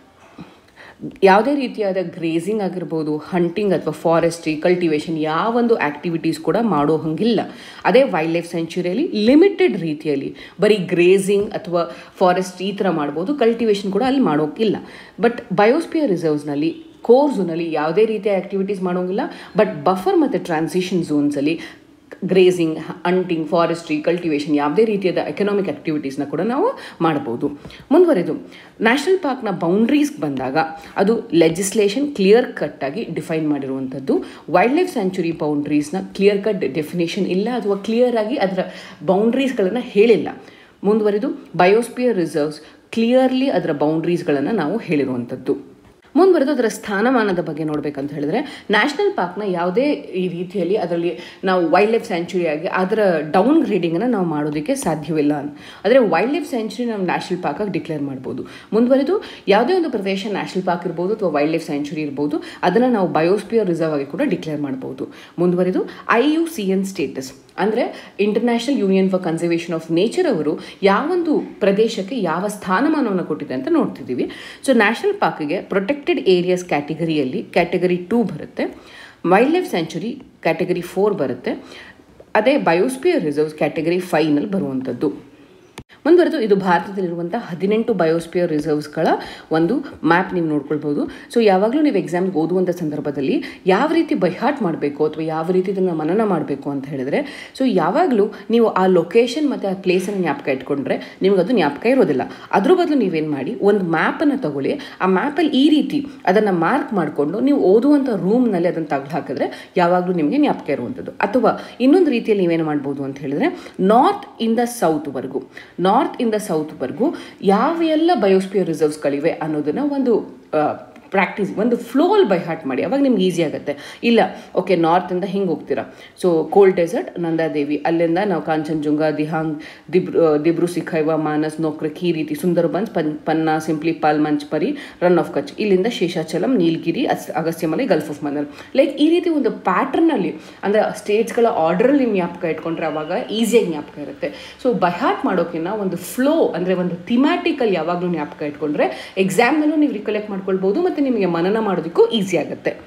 ಯಾವುದೇ ರೀತಿಯಾದ ಗ್ರೇಸಿಂಗ್ ಆಗಿರ್ಬೋದು, ಹಂಟಿಂಗ್ ಅಥವಾ ಫಾರೆಸ್ಟ್ರಿ, ಕಲ್ಟಿವೇಷನ್ ಯಾವೊಂದು ಆ್ಯಕ್ಟಿವಿಟೀಸ್ ಕೂಡ ಮಾಡೋ ಹಂಗಿಲ್ಲ. ಅದೇ ವೈಲ್ಡ್ ಲೈಫ್ ಸೆಂಚುರಿಯಲ್ಲಿ ಲಿಮಿಟೆಡ್ ರೀತಿಯಲ್ಲಿ ಬರೀ ಗ್ರೇಸಿಂಗ್ ಅಥವಾ ಫಾರೆಸ್ಟ್ ಈ ಥರ ಮಾಡ್ಬೋದು, ಕಲ್ಟಿವೇಷನ್ ಕೂಡ ಅಲ್ಲಿ ಮಾಡೋಕ್ಕಿಲ್ಲ. ಬಟ್ ಬಯೋಸ್ಫಿಯರ್ ರಿಸರ್ವ್ಸ್ನಲ್ಲಿ ಕೋರ್ ಝೋನಲ್ಲಿ ಯಾವುದೇ ರೀತಿಯ ಆ್ಯಕ್ಟಿವಿಟೀಸ್ ಮಾಡೋಂಗಿಲ್ಲ. ಬಟ್ ಬಫರ್ ಮತ್ತು ಟ್ರಾನ್ಸಿಷನ್ ಝೋನ್ಸಲ್ಲಿ ಗ್ರೇಸಿಂಗ್, ಹಂಟಿಂಗ್, ಫಾರೆಸ್ಟ್ರಿ, ಕಲ್ಟಿವೇಷನ್ ಯಾವುದೇ ರೀತಿಯಾದ ಎಕನಾಮಿಕ್ ಆ್ಯಕ್ಟಿವಿಟೀಸ್ನ ಕೂಡ ನಾವು ಮಾಡ್ಬೋದು. ಮುಂದುವರೆದು ನ್ಯಾಷನಲ್ ಪಾರ್ಕ್ನ ಬೌಂಡ್ರೀಸ್ಗೆ ಬಂದಾಗ ಅದು ಲೆಜಿಸ್ಲೇಷನ್ ಕ್ಲಿಯರ್ ಕಟ್ಟಾಗಿ ಡಿಫೈನ್ ಮಾಡಿರುವಂಥದ್ದು. ವೈಲ್ಡ್ ಲೈಫ್ ಸ್ಯಾಂಚುರಿ ಬೌಂಡ್ರೀಸ್ನ ಕ್ಲಿಯರ್ ಕಟ್ ಡೆಫಿನೇಷನ್ ಇಲ್ಲ ಅಥವಾ ಕ್ಲಿಯರ್ ಆಗಿ ಅದರ ಬೌಂಡ್ರೀಸ್ಗಳನ್ನು ಹೇಳಿಲ್ಲ. ಮುಂದುವರೆದು ಬಯೋಸ್ಫಿಯರ್ ರಿಸರ್ವ್ಸ್ ಕ್ಲಿಯರ್ಲಿ ಅದರ ಬೌಂಡ್ರೀಸ್ಗಳನ್ನು ನಾವು ಹೇಳಿರುವಂಥದ್ದು. ಮುಂದುವರೆದು ಅದರ ಸ್ಥಾನಮಾನದ ಬಗ್ಗೆ ನೋಡಬೇಕಂತ ಹೇಳಿದ್ರೆ ನ್ಯಾಷನಲ್ ಪಾರ್ಕ್ನ ಯಾವುದೇ ಈ ರೀತಿಯಲ್ಲಿ ಅದರಲ್ಲಿ ನಾವು ವೈಲ್ಡ್ ಲೈಫ್ ಸ್ಯಾಂಚುರಿ ಆಗಿ ಅದರ ಡೌನ್ ಗ್ರೇಡಿಂಗನ್ನು ನಾವು ಮಾಡೋದಕ್ಕೆ ಸಾಧ್ಯವಿಲ್ಲ. ಆದರೆ ವೈಲ್ಡ್ ಲೈಫ್ ಸ್ಯಾಂಚುರಿ ನಾವು ನ್ಯಾಷನಲ್ ಪಾರ್ಕಾಗಿ ಡಿಕ್ಲೇರ್ ಮಾಡ್ಬೋದು. ಮುಂದುವರೆದು ಯಾವುದೇ ಒಂದು ಪ್ರದೇಶ ನ್ಯಾಷನಲ್ ಪಾರ್ಕ್ ಇರ್ಬೋದು ಅಥವಾ ವೈಲ್ಡ್ ಲೈಫ್ ಸ್ಯಾಂಚುರಿ ಇರ್ಬೋದು, ಅದನ್ನು ನಾವು ಬಯೋಸ್ಫಿಯರ್ ರಿಸರ್ವ್ ಆಗಿ ಕೂಡ ಡಿಕ್ಲೇರ್ ಮಾಡ್ಬೋದು. ಮುಂದುವರೆದು I U C N status ಅಂದರೆ international union for conservation of nature ಅವರು ಯಾವೊಂದು ಪ್ರದೇಶಕ್ಕೆ ಯಾವ ಸ್ಥಾನಮಾನವನ್ನು ಕೊಟ್ಟಿದೆ ಅಂತ ನೋಡ್ತಿದ್ದೀವಿ. ಸೊ ನ್ಯಾಷನಲ್ ಪಾರ್ಕ್ಗೆ ಪ್ರೊಟೆಕ್ಟೆಡ್ ಏರಿಯಾಸ್ ಕ್ಯಾಟಗರಿಯಲ್ಲಿ ಕ್ಯಾಟಗರಿ ಟೂ ಬರುತ್ತೆ, wildlife sanctuary category four ಬರುತ್ತೆ, ಅದೇ ಬಯೋಸ್ಫಿಯರ್ ರಿಸರ್ವ್ಸ್ ಕ್ಯಾಟಗರಿ ಫೈವ್ನಲ್ಲಿ ಬರುವಂಥದ್ದು. ಮುಂದುವರೆದು ಇದು ಭಾರತದಲ್ಲಿರುವಂಥ ಹದಿನೆಂಟು ಬಯೋಸ್ಫಿಯರ್ ರಿಸರ್ವ್ಸ್ಗಳ ಒಂದು ಮ್ಯಾಪ್ ನೀವು ನೋಡ್ಕೊಳ್ಬೋದು. ಸೊ ಯಾವಾಗಲೂ ನೀವು ಎಕ್ಸಾಮ್ಗೆ ಓದುವಂಥ ಸಂದರ್ಭದಲ್ಲಿ ಯಾವ ರೀತಿ ಬೈಹಾಟ್ ಮಾಡಬೇಕು ಅಥವಾ ಯಾವ ರೀತಿ ಇದನ್ನು ಮನನ ಮಾಡಬೇಕು ಅಂತ ಹೇಳಿದ್ರೆ, ಸೊ ಯಾವಾಗಲೂ ನೀವು ಆ ಲೊಕೇಶನ್ ಮತ್ತು ಆ ಪ್ಲೇಸನ್ನು ಜ್ಞಾಪಕ ಇಟ್ಕೊಂಡ್ರೆ ನಿಮ್ಗೆ ಅದು ಜ್ಞಾಪಕ ಇರೋದಿಲ್ಲ. ಅದ್ರ ಬದಲು ನೀವೇನು ಮಾಡಿ, ಒಂದು ಮ್ಯಾಪನ್ನು ತಗೊಳ್ಳಿ, ಆ ಮ್ಯಾಪಲ್ಲಿ ಈ ರೀತಿ ಅದನ್ನು ಮಾರ್ಕ್ ಮಾಡಿಕೊಂಡು ನೀವು ಓದುವಂಥ ರೂಮ್ನಲ್ಲಿ ಅದನ್ನು ತೆಗೆದು ಹಾಕಿದ್ರೆ ಯಾವಾಗಲೂ ನಿಮಗೆ ಜ್ಞಾಪಕ ಇರುವಂಥದ್ದು. ಅಥವಾ ಇನ್ನೊಂದು ರೀತಿಯಲ್ಲಿ ನೀವೇನು ಮಾಡ್ಬೋದು ಅಂತ ಹೇಳಿದ್ರೆ, ನಾರ್ತ್ ಇಂದ ಸೌತ್ವರೆಗೂ ನಾರ್ತ್ ಇಂದ ಸೌತ್ವರೆಗೂ ಯಾವ ಎಲ್ಲ ಬಯೋಸ್ಫಿಯರ್ ರಿಸರ್ವ್ಸ್ಗಳಿವೆ ಅನ್ನೋದನ್ನು ಒಂದು ಪ್ರಾಕ್ಟೀಸ್ ಒಂದು ಫ್ಲೋಲ್ಲಿ ಬೈ ಹಾರ್ಟ್ ಮಾಡಿ. ಅವಾಗ ನಿಮ್ಗೆ ಈಸಿ ಆಗುತ್ತೆ. ಇಲ್ಲ ಓಕೆ ನಾರ್ತಿಂದ ಹಿಂಗೆ ಹೋಗ್ತೀರಾ, ಸೊ ಕೋಲ್ಡ್ ಡೆಸರ್ಟ್ ನಂದಾದೇವಿ, ಅಲ್ಲಿಂದ ನಾವು ಕಾಂಚನಜುಂಗ, ದಿಹಾಂಗ್, ದಿಬ್ರು ದಿಬ್ರು ಸಿಖೈವ, ಮಾನಸ್, ನೋಕ್ರೆಕ್, ಈ ರೀತಿ ಸುಂದರ್ಬನ್ಸ್, ಪನ್ ಪನ್ನಾ, ಸಿಂಪ್ಲಿ ಪಾಲ್, ಮಂಚ್ಪರಿ, ರನ್ ಆಫ್ ಕಚ್, ಇಲ್ಲಿಂದ ಶೇಷಾಚಲಂ, ನೀಲಗಿರಿ, ಅಸ್ Agasthyamalai, gulf of Mannar. Like ಈ ರೀತಿ ಒಂದು ಪ್ಯಾಟ್ರನ್ನಲ್ಲಿ ಅಂದರೆ ಸ್ಟೇಟ್ಸ್ಗಳ ಆರ್ಡ್ರಲ್ಲಿ ನೀವು ಜ್ಞಾಪಕ ಇಟ್ಕೊಂಡ್ರೆ ಅವಾಗ ಈಸಿಯಾಗಿ ಜ್ಞಾಪಕ ಇರುತ್ತೆ. ಸೊ ಬೈ ಹಾರ್ಟ್ ಮಾಡೋಕ್ಕಿಂತ ಒಂದು ಫ್ಲೋ ಅಂದರೆ ಒಂದು ಥಿಮ್ಯಾಟಿಕಲ್ಲಿ ಯಾವಾಗಲೂ ಜ್ಞಾಪಕ ಇಟ್ಕೊಂಡ್ರೆ ಎಕ್ಸಾಮ್ನಲ್ಲೂ ನೀವು ರಿಕಲೆಕ್ಟ್ ಮಾಡ್ಕೊಳ್ಬೋದು ಮತ್ತು ನಿಮಗೆ ಮನನ ಮಾಡೋದಕ್ಕೂ ಈಸಿ ಆಗುತ್ತೆ.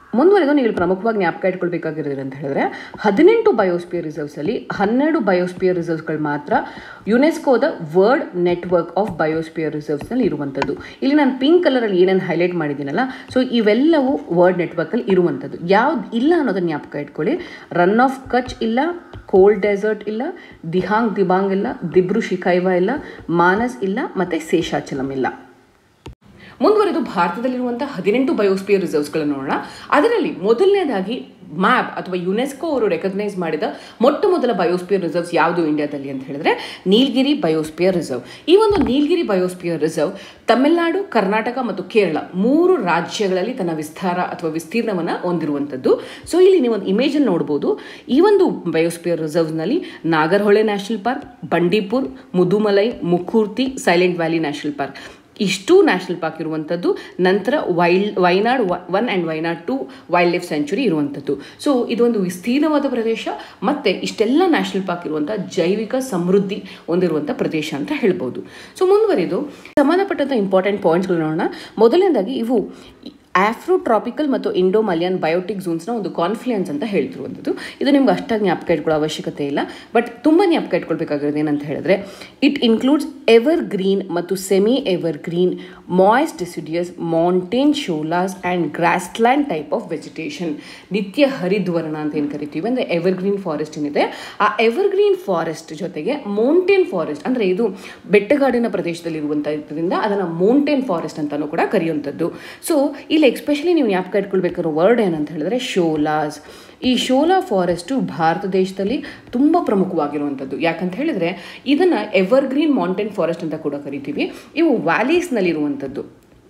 ಮುಂದುವರೆದು ನೀವು ಪ್ರಮುಖವಾಗಿ ಜ್ಞಾಪಕ ಇಟ್ಕೊಳ್ಬೇಕಾಗಿರೋದು ಅಂತ ಹೇಳಿದ್ರೆ ಹದಿನೆಂಟು ಬಯೋಸ್ಪಿಯರ್ ರಿಸರ್ವ್ಸಲ್ಲಿ ಹನ್ನೆರಡು ಬಯೋಸ್ಪಿಯರ್ ರಿಸರ್ವ್ಸ್ಗಳು ಮಾತ್ರ ಯುನೆಸ್ಕೋದ ವರ್ಲ್ಡ್ ನೆಟ್ವರ್ಕ್ ಆಫ್ ಬಯೋಸ್ಪಿಯರ್ ರಿಸರ್ವ್ಸ್ನಲ್ಲಿ ಇರುವಂಥದ್ದು. ಇಲ್ಲಿ ನಾನು ಪಿಂಕ್ ಕಲರಲ್ಲಿ ಏನೇನು ಹೈಲೈಟ್ ಮಾಡಿದ್ದೀನಲ್ಲ, ಸೊ ಇವೆಲ್ಲವೂ ವರ್ಲ್ಡ್ ನೆಟ್ವರ್ಕಲ್ಲಿ ಇರುವಂಥದ್ದು. ಯಾವ್ದು ಇಲ್ಲ ಅನ್ನೋದನ್ನ ಜ್ಞಾಪಕ ಇಟ್ಕೊಳ್ಳಿ. ರನ್ ಆಫ್ ಕಚ್ ಇಲ್ಲ, ಕೋಲ್ಡ್ ಡೆಸರ್ಟ್ ಇಲ್ಲ, ದಿಹಾಂಗ್ ದಿಬಾಂಗ್ ಇಲ್ಲ, ದಿಬ್ರು ಶಿಖೈವಾ ಇಲ್ಲ, ಮಾನಸ್ ಇಲ್ಲ, ಮತ್ತು ಶೇಷಾಚಲಂ ಇಲ್ಲ. ಮುಂದುವರೆದು ಭಾರತದಲ್ಲಿರುವಂಥ ಹದಿನೆಂಟು ಬಯೋಸ್ಪಿಯರ್ ರಿಸರ್ವ್ಸ್ಗಳನ್ನು ನೋಡೋಣ. ಅದರಲ್ಲಿ ಮೊದಲನೇದಾಗಿ ಮ್ಯಾಪ್ ಅಥವಾ ಯುನೆಸ್ಕೋ ಅವರು ರೆಕಗ್ನೈಸ್ ಮಾಡಿದ ಮೊಟ್ಟ ಮೊದಲ ಬಯೋಸ್ಪಿಯರ್ ರಿಸರ್ವ್ಸ್ ಯಾವುದು ಇಂಡಿಯಾದಲ್ಲಿ ಅಂತ ಹೇಳಿದ್ರೆ ನೀಲಗಿರಿ ಬಯೋಸ್ಪಿಯರ್ ರಿಸರ್ವ್. ಈ ಒಂದು ನೀಲಗಿರಿ ಬಯೋಸ್ಪಿಯರ್ ರಿಸರ್ವ್ ತಮಿಳುನಾಡು, ಕರ್ನಾಟಕ ಮತ್ತು ಕೇರಳ ಮೂರು ರಾಜ್ಯಗಳಲ್ಲಿ ತನ್ನ ವಿಸ್ತಾರ ಅಥವಾ ವಿಸ್ತೀರ್ಣವನ್ನು ಹೊಂದಿರುವಂಥದ್ದು. ಸೊ ಇಲ್ಲಿ ನೀವು ಒಂದು ಇಮೇಜಲ್ಲಿ ನೋಡ್ಬೋದು. ಈ ಒಂದು ಬಯೋಸ್ಪಿಯರ್ ರಿಸರ್ವ್ಸ್ನಲ್ಲಿ Nagarhole national park, Bandipur, Mudumalai, Mukurthi, silent valley national park ಇಷ್ಟು ನ್ಯಾಷನಲ್ ಪಾರ್ಕ್ ಇರುವಂಥದ್ದು. ನಂತರ wild Wayanad one and Wayanad two wildlife sanctuary ಇರುವಂಥದ್ದು. ಸೊ ಇದೊಂದು ವಿಸ್ತೀರ್ಣವಾದ ಪ್ರದೇಶ ಮತ್ತು ಇಷ್ಟೆಲ್ಲ ನ್ಯಾಷನಲ್ ಪಾರ್ಕ್ ಇರುವಂಥ ಜೈವಿಕ ಸಮೃದ್ಧಿ ಹೊಂದಿರುವಂಥ ಪ್ರದೇಶ ಅಂತ ಹೇಳ್ಬೋದು. ಸೊ ಮುಂದುವರೆದು ಸಂಬಂಧಪಟ್ಟಂಥ ಇಂಪಾರ್ಟೆಂಟ್ ಪಾಯಿಂಟ್ಸ್ಗಳು ನೋಡೋಣ. ಮೊದಲನೇದಾಗಿ ಇವು ಆಫ್ರೋಟ್ರಾಪಿಕಲ್ ಮತ್ತು ಇಂಡೋ ಮಲಿಯನ್ ಬಯೋಟಿಕ್ ಝೋನ್ಸ್ನ ಒಂದು ಕಾನ್ಫ್ಲುಯೆನ್ಸ್ ಅಂತ ಹೇಳ್ತಿರುವಂಥದ್ದು. ಇದು ನಿಮ್ಗೆ ಅಷ್ಟಾಗಿ ಜ್ಞಾಪಕ ಇಟ್ಕೊಳ್ಳೋ ಅವಶ್ಯಕತೆ ಇಲ್ಲ, ಬಟ್ ತುಂಬ ಜ್ಞಾಪಕ ಇಟ್ಕೊಳ್ಬೇಕಾಗಿರೋದು ಏನಂತ ಹೇಳಿದ್ರೆ ಇಟ್ ಇನ್ಕ್ಲೂಡ್ಸ್ ಎವರ್ ಗ್ರೀನ್ ಮತ್ತು semi evergreen moist deciduous mountain sholas and grassland type of vegetation. ನಿತ್ಯ ಹರಿದ್ವರ್ಣ ಅಂತ ಏನು ಕರಿತೀವಿ, ಅಂದರೆ ಎವರ್ ಗ್ರೀನ್ ಫಾರೆಸ್ಟ್ ಏನಿದೆ ಆ ಎವರ್ ಗ್ರೀನ್ ಫಾರೆಸ್ಟ್ ಜೊತೆಗೆ ಮೌಂಟೇನ್ ಫಾರೆಸ್ಟ್, ಅಂದರೆ ಇದು ಬೆಟ್ಟಗಾಡಿನ ಪ್ರದೇಶದಲ್ಲಿರುವಂಥದ್ರಿಂದ ಅದನ್ನು ಮೌಂಟೇನ್ ಫಾರೆಸ್ಟ್ ಅಂತಲೂ ಕೂಡ ಕರೆಯುವಂಥದ್ದು. ಸೊ ಇಲ್ಲಿ ಎಸ್ಪೆಷಲಿ ನೀವು ಜ್ಞಾಪಕ ಇಟ್ಕೊಳ್ಬೇಕಾಗಿರೋ ವರ್ಡ್ ಏನಂತ ಹೇಳಿದ್ರೆ ಶೋಲಾಸ್. ಈ ಶೋಲಾ ಫಾರೆಸ್ಟು ಭಾರತ ದೇಶದಲ್ಲಿ ತುಂಬ ಪ್ರಮುಖವಾಗಿರುವಂಥದ್ದು. ಯಾಕಂತ ಹೇಳಿದರೆ ಇದನ್ನು ಎವರ್ ಗ್ರೀನ್ ಮೌಂಟೇನ್ ಫಾರೆಸ್ಟ್ ಅಂತ ಕೂಡ ಕರಿತೀವಿ. ಇವು ವ್ಯಾಲೀಸ್ನಲ್ಲಿರುವಂಥದ್ದು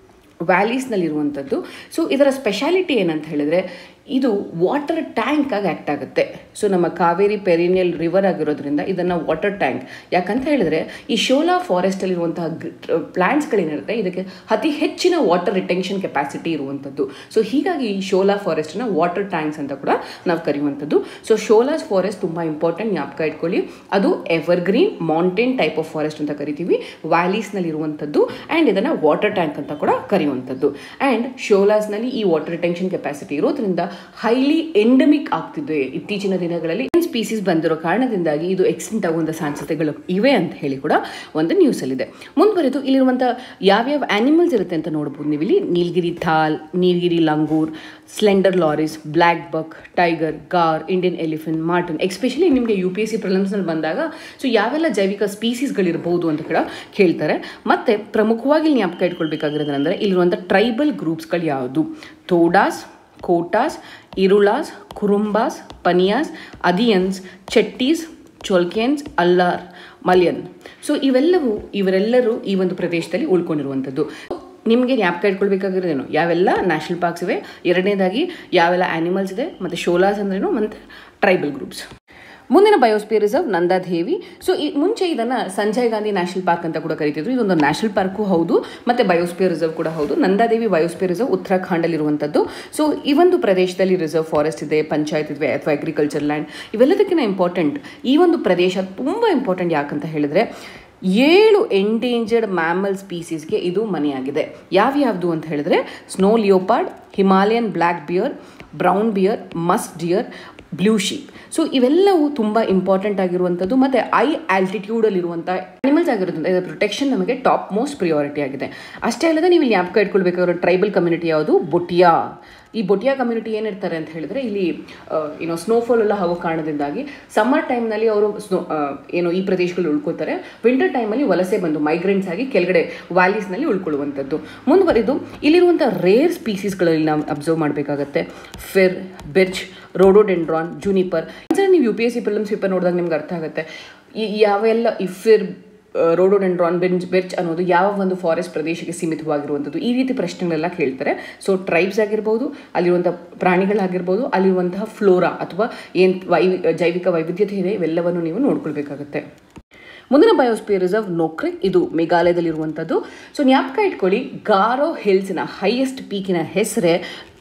ವ್ಯಾಲೀಸ್ನಲ್ಲಿರುವಂಥದ್ದು ಸೊ ಇದರ ಸ್ಪೆಷಾಲಿಟಿ ಏನಂತ ಹೇಳಿದರೆ ಇದು ವಾಟರ್ ಟ್ಯಾಂಕ್ ಆಗಿ ಆ್ಯಕ್ಟ್ ಆಗುತ್ತೆ. ಸೊ ನಮ್ಮ ಕಾವೇರಿ ಪೆರಿನಿಯಲ್ ರಿವರ್ ಆಗಿರೋದ್ರಿಂದ ಇದನ್ನು ವಾಟರ್ ಟ್ಯಾಂಕ್. ಯಾಕಂತ ಹೇಳಿದ್ರೆ ಈ ಶೋಲಾ ಫಾರೆಸ್ಟಲ್ಲಿರುವಂತಹ ಪ್ಲಾಂಟ್ಸ್ಗಳೇನಿರುತ್ತೆ ಇದಕ್ಕೆ ಅತಿ ಹೆಚ್ಚಿನ ವಾಟರ್ ರಿಟೆನ್ಷನ್ ಕೆಪಾಸಿಟಿ ಇರುವಂಥದ್ದು. ಸೊ ಹೀಗಾಗಿ ಈ ಶೋಲಾ ಫಾರೆಸ್ಟನ್ನ ವಾಟರ್ ಟ್ಯಾಂಕ್ಸ್ ಅಂತ ಕೂಡ ನಾವು ಕರೆಯುವಂಥದ್ದು. ಸೊ ಶೋಲಾಸ್ ಫಾರೆಸ್ಟ್ ತುಂಬ ಇಂಪಾರ್ಟೆಂಟ್, ಜ್ಞಾಪಕ ಇಟ್ಕೊಳ್ಳಿ. ಅದು evergreen mountain type of forest ಅಂತ ಕರಿತೀವಿ, ವ್ಯಾಲೀಸ್ನಲ್ಲಿ ಇರುವಂಥದ್ದು, ಆ್ಯಂಡ್ ಇದನ್ನು ವಾಟರ್ ಟ್ಯಾಂಕ್ ಅಂತ ಕೂಡ ಕರೆಯುವಂಥದ್ದು. ಆ್ಯಂಡ್ ಶೋಲಾಸ್ನಲ್ಲಿ ಈ ವಾಟರ್ ರಿಟೆನ್ಷನ್ ಕೆಪಾಸಿಟಿ ಇರೋದ್ರಿಂದ ಹೈಲಿ ಎಂಡಮಿಕ್ ಆಗ್ತಿದೆ. ಇತ್ತೀಚಿನ ದಿನಗಳಲ್ಲಿ ಸ್ಪೀಸೀಸ್ ಬಂದಿರೋ ಕಾರಣದಿಂದಾಗಿ ಇದು ಎಕ್ಸ್ಟಿಂಕ್ಟ್ ಆಗುವಂಥ ಸಾಧ್ಯತೆಗಳು ಇವೆ ಅಂತ ಹೇಳಿ ಕೂಡ ಒಂದು ನ್ಯೂಸಲ್ಲಿದೆ. ಮುಂದುವರೆದು ಇಲ್ಲಿರುವಂಥ ಯಾವ್ಯಾವ ಆ್ಯನಿಮಲ್ಸ್ ಇರುತ್ತೆ ಅಂತ ನೋಡ್ಬೋದು ನೀವು ಇಲ್ಲಿ. Nilgiri tahr, Nilgiri langur, slender loris, blackbuck, tiger, gaur, Indian elephant, marten. Especially ನಿಮಗೆ ಯು ಪಿ ಎಸ್ ಸಿ ಪ್ರಿಲಿಮ್ಸ್ನಲ್ಲಿ ಬಂದಾಗ ಸೊ ಯಾವೆಲ್ಲ ಜೈವಿಕ ಸ್ಪೀಸೀಸ್ಗಳಿರ್ಬೋದು ಅಂತ ಕೂಡ ಕೇಳ್ತಾರೆ. ಮತ್ತು ಪ್ರಮುಖವಾಗಿ ಜ್ಞಾಪಕ ಇಟ್ಕೊಳ್ಬೇಕಾಗಿರೋದಂದರೆ ಇಲ್ಲಿರುವಂಥ ಟ್ರೈಬಲ್ ಗ್ರೂಪ್ಸ್ಗಳು ಯಾವುದು? ತೋಡಾಸ್, ಕೋಟಾಸ್, ಇರುಳಾಸ್, ಕುರುಂಬಾಸ್, ಪನಿಯಾಸ್, ಅದಿಯನ್ಸ್, ಚೆಟ್ಟೀಸ್, ಚೋಲ್ಕಿಯನ್ಸ್, ಅಲ್ಲಾರ್, ಮಲಿಯನ್. ಸೊ ಇವೆಲ್ಲವೂ ಇವರೆಲ್ಲರೂ ಈ ಒಂದು ಪ್ರದೇಶದಲ್ಲಿ ಉಳ್ಕೊಂಡಿರುವಂಥದ್ದು. ನಿಮಗೆ ಜ್ಞಾಪಕ ಇಟ್ಕೊಳ್ಬೇಕಾಗಿರೋದೇನು, ಯಾವೆಲ್ಲ ನ್ಯಾಷನಲ್ ಪಾರ್ಕ್ಸ್ ಇವೆ, ಎರಡನೇದಾಗಿ ಯಾವೆಲ್ಲ ಆ್ಯನಿಮಲ್ಸ್ ಇದೆ, ಮತ್ತು ಶೋಲಾಸ್ ಅಂದ್ರೇನು, ಮತ್ತು ಟ್ರೈಬಲ್ ಗ್ರೂಪ್ಸ್. ಮುಂದಿನ ಬಯೋಸ್ಪಿಯರ್ ರಿಸರ್ವ್ ನಂದಾದೇವಿ. ಸೊ ಈ ಮುಂಚೆ ಇದನ್ನು ಸಂಜಯ್ ಗಾಂಧಿ ನ್ಯಾಷನಲ್ ಪಾರ್ಕ್ ಅಂತ ಕೂಡ ಕರಿತಿದ್ರು. ಇದೊಂದು ನ್ಯಾಷನಲ್ ಪಾರ್ಕು ಹೌದು ಮತ್ತು ಬಯೋಸ್ಪಿಯರ್ ರಿಸರ್ವ್ ಕೂಡ ಹೌದು. ನಂದಾದೇವಿ ಬಯೋಸ್ಪಿಯರ್ ರಿಸರ್ವ್ ಉತ್ತರಾಖಂಡಲ್ಲಿರುವಂಥದ್ದು. ಸೊ ಈ ಒಂದು ಪ್ರದೇಶದಲ್ಲಿ ರಿಸರ್ವ್ ಫಾರೆಸ್ಟ್ ಇದೆ, ಪಂಚಾಯತ್ ಇದೆ ಅಥವಾ ಅಗ್ರಿಕಲ್ಚರ್ ಲ್ಯಾಂಡ್. ಇವೆಲ್ಲದಕ್ಕಿಂತ ಇಂಪಾರ್ಟೆಂಟ್ ಈ ಒಂದು ಪ್ರದೇಶ ತುಂಬ ಇಂಪಾರ್ಟೆಂಟ್. ಯಾಕಂತ ಹೇಳಿದರೆ ಏಳು ಎಂಡೇಂಜರ್ಡ್ ಮ್ಯಾಮಲ್ ಸ್ಪೀಸೀಸ್ಗೆ ಇದು ಮನೆಯಾಗಿದೆ. ಯಾವ್ಯಾವುದು ಅಂತ ಹೇಳಿದ್ರೆ snow leopard, Himalayan black bear, brown bear, musk deer, blue sheep. So ಇವೆಲ್ಲವೂ ತುಂಬ ಇಂಪಾರ್ಟೆಂಟ್ ಆಗಿರುವಂಥದ್ದು ಮತ್ತು ಐ ಆಲ್ಟಿಟ್ಯೂಡಲ್ಲಿರುವಂಥ ಅನಿಮಲ್ಸ್ ಆಗಿರೋದ್ರಿಂದ ಇದರ ಪ್ರೊಟೆಕ್ಷನ್ ನಮಗೆ ಟಾಪ್ ಮೋಸ್ಟ್ ಪ್ರಿಯಾರಿಟಿ ಆಗಿದೆ. ಅಷ್ಟೇ ಅಲ್ಲದೆ ನೀವು ಜ್ಞಾಪಕ ಇಟ್ಕೊಳ್ಬೇಕಾಗಿರೋ ಟ್ರೈಬಲ್ ಕಮ್ಯುನಿಟಿ ಯಾವುದು? ಬೊಟಿಯಾ. ಈ ಬೊಟಿಯಾ ಕಮ್ಯುನಿಟಿ ಏನಿರ್ತಾರೆ ಅಂತ ಹೇಳಿದ್ರೆ ಇಲ್ಲಿ ಏನೋ ಸ್ನೋಫಾಲ್ ಎಲ್ಲ ಆಗೋ ಕಾರಣದಿಂದಾಗಿ ಸಮ್ಮರ್ ಟೈಮ್ನಲ್ಲಿ ಅವರು ಸ್ನೋ ಏನೋ ಈ ಪ್ರದೇಶಗಳಲ್ಲಿ ಉಳ್ಕೋತಾರೆ. ವಿಂಟರ್ ಟೈಮಲ್ಲಿ ವಲಸೆ ಬಂದು ಮೈಗ್ರೆಂಟ್ಸ್ ಆಗಿ ಕೆಳಗಡೆ ವ್ಯಾಲೀಸ್ನಲ್ಲಿ ಉಳ್ಕೊಳ್ಳುವಂಥದ್ದು. ಮುಂದುವರಿದು ಇಲ್ಲಿರುವಂಥ ರೇರ್ ಸ್ಪೀಸೀಸ್ಗಳಲ್ಲಿ ನಾವು ಅಬ್ಸರ್ವ್ ಮಾಡಬೇಕಾಗತ್ತೆ. Fir, birch, rhododendron, juniper. ನೀವು U P S C prelims paper ನೋಡಿದಾಗ ನಿಮ್ಗೆ ಅರ್ಥ ಆಗುತ್ತೆ ಈ ಯಾವೆಲ್ಲ ಈ ಫಿರ್, ರೋಡೋಡೆಂಡ್ರಾನ್, ಬೆಂಚ್ ಬೆರ್ಚ್ ಅನ್ನೋದು ಯಾವ ಒಂದು ಫಾರೆಸ್ಟ್ ಪ್ರದೇಶಕ್ಕೆ ಸೀಮಿತವಾಗಿರುವಂಥದ್ದು, ಈ ರೀತಿ ಪ್ರಶ್ನೆಗಳೆಲ್ಲ ಕೇಳ್ತಾರೆ. ಸೊ ಟ್ರೈಬ್ಸ್ ಆಗಿರ್ಬೋದು, ಅಲ್ಲಿರುವಂಥ ಪ್ರಾಣಿಗಳಾಗಿರ್ಬೋದು, ಅಲ್ಲಿರುವಂತಹ ಫ್ಲೋರಾ ಅಥವಾ ಏನು ವೈ ಜೈವಿಕ ವೈವಿಧ್ಯತೆ ಇದೆ ಇವೆಲ್ಲವನ್ನು ನೀವು ನೋಡ್ಕೊಳ್ಬೇಕಾಗತ್ತೆ. ಮುಂದಿನ ಬಯೋಸ್ಪಿಯರ್ ರಿಸರ್ವ್ ನೋಕ್ರೆ. ಇದು ಮೇಘಾಲಯದಲ್ಲಿರುವಂಥದ್ದು. ಸೊ ಜ್ಞಾಪಕ ಇಟ್ಕೊಳ್ಳಿ, ಗಾರೋ ಹಿಲ್ಸ್ನ ಹೈಯೆಸ್ಟ್ ಪೀಕಿನ ಹೆಸರೇ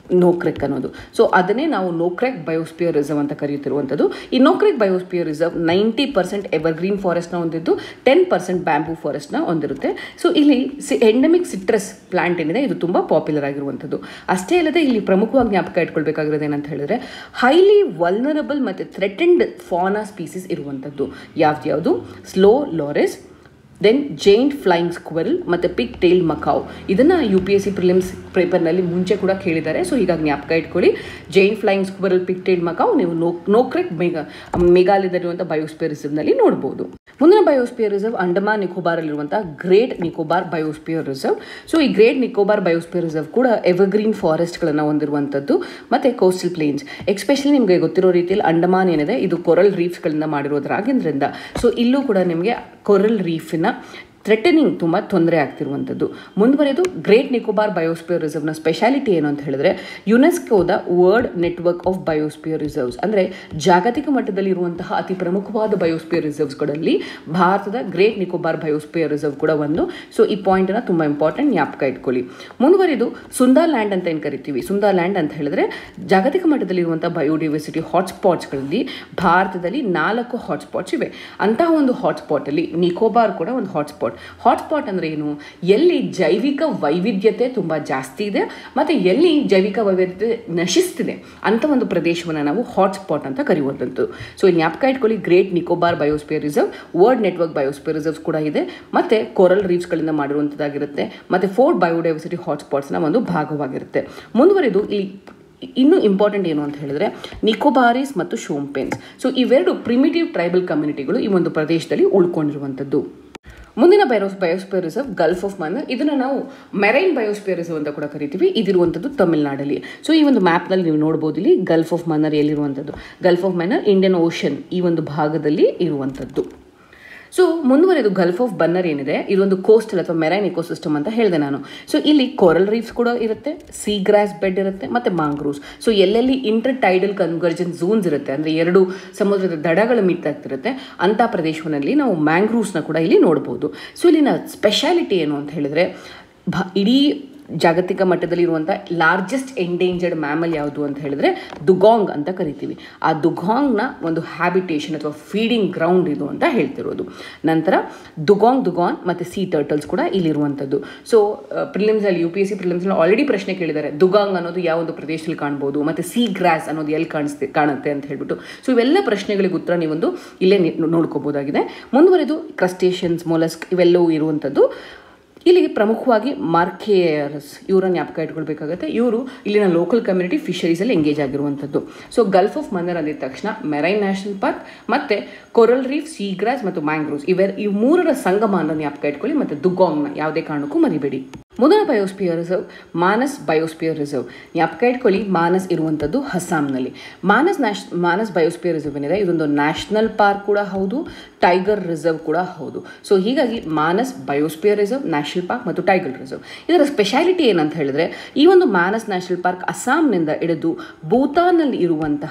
ನೋಕ್ರೆಕ್ ಅನ್ನೋದು. ಸೊ ಅದನ್ನೇ ನಾವು ನೋಕ್ರೆಕ್ ಬಯೋಸ್ಪಿಯರ್ ರಿಸರ್ವ್ ಅಂತ ಕರೆಯುತ್ತಿರುವಂಥದ್ದು. ಈ Nokrek biosphere reserve ninety percent evergreen ಫಾರೆಸ್ಟ್ನ ಹೊಂದಿದ್ದು ಟೆನ್ ಪರ್ಸೆಂಟ್ ಬ್ಯಾಂಬೂ ಫಾರೆಸ್ಟ್ನ ಹೊಂದಿರುತ್ತೆ. ಸೊ ಇಲ್ಲಿ ಸಿ ಎಂಡೆಮಿಕ್ ಸಿಟ್ರಸ್ ಪ್ಲಾಂಟ್ ಏನಿದೆ ಇದು ತುಂಬ ಪಾಪ್ಯುಲರ್ ಆಗಿರುವಂಥದ್ದು. ಅಷ್ಟೇ ಅಲ್ಲದೆ ಇಲ್ಲಿ ಪ್ರಮುಖವಾಗಿ ಜ್ಞಾಪಕ ಇಟ್ಕೊಳ್ಬೇಕಾಗಿರೋದು ಏನಂತ ಹೇಳಿದ್ರೆ ಹೈಲಿ ವಲ್ನರಬಲ್ ಮತ್ತು ಥ್ರೆಟೆಂಡ್ ಫಾನಾ ಸ್ಪೀಸೀಸ್ ಇರುವಂಥದ್ದು. ಯಾವ್ದ್ಯಾವುದು? Slow loris, then giant flying squirrel ಮತ್ತು ಪಿಗ್ ಟೇಲ್ ಮಕಾವ್. ಇದನ್ನು U P S C prelims ಪೇಪರ್ನಲ್ಲಿ ಮುಂಚೆ ಕೂಡ ಕೇಳಿದ್ದಾರೆ. ಸೊ ಹೀಗಾಗಿ ಜ್ಞಾಪಕ ಇಟ್ಕೊಳ್ಳಿ. Giant flying squirrel, pig tail macaque ನೀವು ನೋ ನೋಕ್ರೆಕ್ ಮೇಘ ಮೇಘಾಲಯದಲ್ಲಿರುವಂಥ ಬಯೋಸ್ಪಿಯರ್ ರಿಸರ್ವ್ನಲ್ಲಿ ನೋಡ್ಬೋದು. ಮುಂದಿನ ಬಯೋಸ್ಪಿಯರ್ ರಿಸರ್ವ್ ಅಂಡಮಾನ್ ನಿಕೋಬಾರಲ್ಲಿರುವಂಥ great Nicobar biosphere reserve. So ಈ ಗ್ರೇಟ್ ನಿಕೋಬಾರ್ ಬಯೋಸ್ಪಿಯರ್ ರಿಸರ್ವ್ ಕೂಡ ಎವರ್ಗ್ರೀನ್ ಫಾರೆಸ್ಟ್ಗಳನ್ನು ಹೊಂದಿರುವಂಥದ್ದು ಮತ್ತು ಕೋಸ್ಟಲ್ ಪ್ಲೇನ್ಸ್. ಎಸ್ಪೆಷಲಿ ನಿಮಗೆ ಗೊತ್ತಿರೋ ರೀತಿಯಲ್ಲಿ ಅಂಡಮಾನ್ ಏನಿದೆ ಇದು ಕೊರಲ್ ರೀಫ್ಸ್ಗಳಿಂದ ಮಾಡಿರೋದ್ರಾಗಿದ್ದರಿಂದ ಸೊ ಇಲ್ಲೂ ಕೂಡ ನಿಮಗೆ ಕೊರಲ್ ರೀಫಿನ ಥ್ರೆಟನಿಂಗ್ ತುಂಬ ತೊಂದರೆ ಆಗ್ತಿರುವಂಥದ್ದು. ಮುಂದುವರೆದು ಗ್ರೇಟ್ ನಿಕೋಬಾರ್ ಬಯೋಸ್ಪಿಯರ್ ರಿಸರ್ವ್ನ ಸ್ಪೆಷಾಲಿಟಿ ಏನು ಅಂತ ಹೇಳಿದ್ರೆ ಯುನೆಸ್ಕೋದ world network of biosphere reserves, ಅಂದರೆ ಜಾಗತಿಕ ಮಟ್ಟದಲ್ಲಿ ಇರುವಂತಹ ಅತಿ ಪ್ರಮುಖವಾದ ಬಯೋಸ್ಪಿಯರ್ ರಿಸರ್ವ್ಸ್ಗಳಲ್ಲಿ ಭಾರತದ ಗ್ರೇಟ್ ನಿಕೋಬಾರ್ ಬಯೋಸ್ಪಿಯರ್ ರಿಸರ್ವ್ ಕೂಡ ಒಂದು. ಸೊ ಈ ಪಾಯಿಂಟನ್ನು ತುಂಬ ಇಂಪಾರ್ಟೆಂಟ್, ಜ್ಞಾಪಕ ಇಟ್ಕೊಳ್ಳಿ. ಮುಂದುವರೆದು ಸುಂದರ್ ಲ್ಯಾಂಡ್ ಅಂತ ಏನು ಕರಿತೀವಿ, ಸುಂದರ್ ಲ್ಯಾಂಡ್ ಅಂತ ಹೇಳಿದ್ರೆ ಜಾಗತಿಕ ಮಟ್ಟದಲ್ಲಿ ಇರುವಂಥ ಬಯೋಡೈವರ್ಸಿಟಿ ಹಾಟ್ಸ್ಪಾಟ್ಸ್ಗಳಲ್ಲಿ ಭಾರತದಲ್ಲಿ ನಾಲ್ಕು ಹಾಟ್ಸ್ಪಾಟ್ಸ್ ಇವೆ. ಅಂತಹ ಒಂದು ಹಾಟ್ಸ್ಪಾಟಲ್ಲಿ ನಿಕೋಬಾರ್ ಕೂಡ ಒಂದು ಹಾಟ್ಸ್ಪಾಟ್. ಹಾಟ್ಸ್ಪಾಟ್ ಅಂದರೆ ಏನು? ಎಲ್ಲಿ ಜೈವಿಕ ವೈವಿಧ್ಯತೆ ತುಂಬ ಜಾಸ್ತಿ ಇದೆ ಮತ್ತು ಎಲ್ಲಿ ಜೈವಿಕ ವೈವಿಧ್ಯತೆ ನಶಿಸ್ತಿದೆ ಅಂಥ ಒಂದು ಪ್ರದೇಶವನ್ನು ನಾವು ಹಾಟ್ಸ್ಪಾಟ್ ಅಂತ ಕರೆಯುವಂಥದ್ದು. ಸೊ ಇಲ್ಲಿ ಜ್ಞಾಪಕ ಇಟ್ಕೊಳ್ಳಿ, great Nicobar biosphere reserve, world network biosphere reserves ಕೂಡ ಇದೆ ಮತ್ತು ಕೊರಲ್ ರೀಫ್ಸ್ಗಳಿಂದ ಮಾಡಿರುವಂಥದ್ದಾಗಿರುತ್ತೆ ಮತ್ತು ಫೋರ್ ಬಯೋಡೈವರ್ಸಿಟಿ ಹಾಟ್ಸ್ಪಾಟ್ಸ್ನ ಒಂದು ಭಾಗವಾಗಿರುತ್ತೆ. ಮುಂದುವರೆದು ಈ ಇನ್ನೂ ಇಂಪಾರ್ಟೆಂಟ್ ಏನು ಅಂತ ಹೇಳಿದ್ರೆ ನಿಕೋಬಾರೀಸ್ ಮತ್ತು ಶೋಂಪೆನ್ಸ್. ಸೊ ಇವೆರಡು ಪ್ರಿಮಿಟಿವ್ ಟ್ರೈಬಲ್ ಕಮ್ಯುನಿಟಿಗಳು ಈ ಒಂದು ಪ್ರದೇಶದಲ್ಲಿ ಉಳ್ಕೊಂಡಿರುವಂಥದ್ದು. ಮುಂದಿನ ಬಯೋಸ್ biosphere reserve gulf of Mannar. ಇದನ್ನು ನಾವು ಮೆರೈನ್ ಬಯೋಸ್ಪಿಯರ್ ರಿಸರ್ವ್ ಅಂತ ಕೂಡ ಕರಿತೀವಿ. ಇದಿರುವಂಥದ್ದು ತಮಿಳುನಾಡಲ್ಲಿ. ಸೊ ಈ ಒಂದು ಮ್ಯಾಪ್ನಲ್ಲಿ ನೀವು ನೋಡ್ಬೋದು ಇಲ್ಲಿ ಗಲ್ಫ್ ಆಫ್ ಮನ್ನರ್ ಎಲ್ಲಿರುವಂಥದ್ದು. Gulf of Mannar Indian ocean ಈ ಒಂದು ಭಾಗದಲ್ಲಿ ಇರುವಂಥದ್ದು. ಸೊ ಮುಂದುವರೆದು ಗಲ್ಫ್ ಆಫ್ ಬನ್ನರ್ ಏನಿದೆ ಇದೊಂದು ಕೋಸ್ಟಲ್ ಅಥವಾ ಮೆರೈನ್ ಇಕೋಸಿಸ್ಟಮ್ ಅಂತ ಹೇಳಿದೆ ನಾನು. ಸೊ ಇಲ್ಲಿ ಕೊರಲ್ ರೀಫ್ಸ್ ಕೂಡ ಇರುತ್ತೆ, ಸೀ ಗ್ರಾಸ್ ಬೆಡ್ ಇರುತ್ತೆ ಮತ್ತು ಮಾಂಗ್ರೂವ್ಸ್. ಸೊ ಎಲ್ಲೆಲ್ಲಿ ಇಂಟರ್ ಟೈಡಲ್ ಕನ್ವರ್ಜನ್ ಝೋನ್ಸ್ ಇರುತ್ತೆ, ಅಂದರೆ ಎರಡು ಸಮುದ್ರದ ದಡಗಳು ಮೀಟ್ ಆಗ್ತಿರುತ್ತೆ ಅಂಥ ಪ್ರದೇಶದಲ್ಲಿ ನಾವು ಮ್ಯಾಂಗ್ರೂವ್ಸ್ನ ಕೂಡ ಇಲ್ಲಿ ನೋಡ್ಬೋದು. ಸೊ ಇಲ್ಲಿನ ಸ್ಪೆಷಾಲಿಟಿ ಏನು ಅಂತ ಹೇಳಿದ್ರೆ ಭ ಇಡೀ ಜಾಗತಿಕ ಮಟ್ಟದಲ್ಲಿ ಇರುವಂಥ ಲಾರ್ಜೆಸ್ಟ್ ಎಂಡೇಂಜರ್ಡ್ ಮ್ಯಾಮಲ್ ಯಾವುದು ಅಂತ ಹೇಳಿದ್ರೆ ದುಗಾಂಗ್ ಅಂತ ಕರಿತೀವಿ. ಆ ದುಗಾಂಗ್ನ ಒಂದು ಹ್ಯಾಬಿಟೇಷನ್ ಅಥವಾ ಫೀಡಿಂಗ್ ಗ್ರೌಂಡ್ ಇದು ಅಂತ ಹೇಳ್ತಿರೋದು. ನಂತರ ದುಗಾಂಗ್ ದುಗಾನ್ ಮತ್ತು ಸೀ ಟರ್ಟಲ್ಸ್ ಕೂಡ ಇಲ್ಲಿರುವಂಥದ್ದು. ಸೊ ಪ್ರಿಲಿಮ್ಸಲ್ಲಿ ಯು ಪಿ ಎಸ್ ಸಿ ಪ್ರಿಲಿಮ್ಸಲ್ಲಿ ಆಲ್ರೆಡಿ ಪ್ರಶ್ನೆ ಕೇಳಿದ್ದಾರೆ, ದುಗಾಂಗ್ ಅನ್ನೋದು ಯಾವ ಒಂದು ಪ್ರದೇಶದಲ್ಲಿ ಕಾಣ್ಬೋದು ಮತ್ತು ಸೀ ಗ್ರಾಸ್ ಅನ್ನೋದು ಎಲ್ಲಿ ಕಾಣಿಸ್ತೆ ಕಾಣುತ್ತೆ ಅಂತ ಹೇಳ್ಬಿಟ್ಟು. ಸೊ ಇವೆಲ್ಲ ಪ್ರಶ್ನೆಗಳಿಗೆ ಉತ್ತರ ನೀವೊಂದು ಇಲ್ಲೇ ನೋಡ್ಕೋಬೋದಾಗಿದೆ. ಮುಂದುವರೆದು ಕ್ರಸ್ಟೇಷನ್ಸ್, ಮೊಲಸ್ಕ್ ಇವೆಲ್ಲವೂ ಇರುವಂಥದ್ದು. ಇಲ್ಲಿ ಪ್ರಮುಖವಾಗಿ ಮಾರ್ಕೇಯರ್ಸ್ ಇವರನ್ನು ಜ್ಞಾಪಕ ಇಟ್ಕೊಳ್ಬೇಕಾಗುತ್ತೆ. ಇವರು ಇಲ್ಲಿನ ಲೋಕಲ್ ಕಮ್ಯುನಿಟಿ ಫಿಶರೀಸಲ್ಲಿ ಎಂಗೇಜ್ ಆಗಿರುವಂಥದ್ದು. ಸೊ ಗಲ್ಫ್ ಆಫ್ ಮನ್ನರ್ ಅಂದಿದ ತಕ್ಷಣ ಮೆರೈನ್ ನ್ಯಾಷನಲ್ ಪಾರ್ಕ್ ಮತ್ತು ಕೊರಲ್ ರೀಫ್, ಸೀ ಗ್ರಾಸ್ ಮತ್ತು ಮ್ಯಾಂಗ್ರೋವ್ಸ್ ಇವೆ ಈ ಮೂರರ ಸಂಗಮವನ್ನು ಜ್ಞಾಪಕ ಇಟ್ಕೊಳ್ಳಿ ಮತ್ತು ದುಗಾಂಗ್ನ ಯಾವುದೇ ಕಾರಣಕ್ಕೂ ಮರಿಬೇಡಿ. ಮುಂದಿನ biosphere reserve Manas biosphere reserve. ಜ್ಞಾಪಕ ಇಟ್ಕೊಳ್ಳಿ, ಮಾನಸ್ ಇರುವಂಥದ್ದು ಅಸ್ಸಾಂನಲ್ಲಿ. ಮಾನಸ್ ನ್ಯಾಷ್ ಮಾನಸ್ ಬಯೋಸ್ಪಿಯರ್ ರಿಸರ್ವ್ ಏನಿದೆ ಇದೊಂದು ನ್ಯಾಷನಲ್ ಪಾರ್ಕ್ ಕೂಡ ಹೌದು, ಟೈಗರ್ ರಿಸರ್ವ್ ಕೂಡ ಹೌದು. ಸೊ ಹೀಗಾಗಿ Manas biosphere reserve, national park ಮತ್ತು ಟೈಗರ್ ರಿಸರ್ವ್. ಇದರ ಸ್ಪೆಷಾಲಿಟಿ ಏನಂತ ಹೇಳಿದ್ರೆ ಈ ಒಂದು ಮಾನಸ್ ನ್ಯಾಷನಲ್ ಪಾರ್ಕ್ ಅಸ್ಸಾಂನಿಂದ ಹಿಡಿದು ಭೂತಾನ್ನಲ್ಲಿ ಇರುವಂತಹ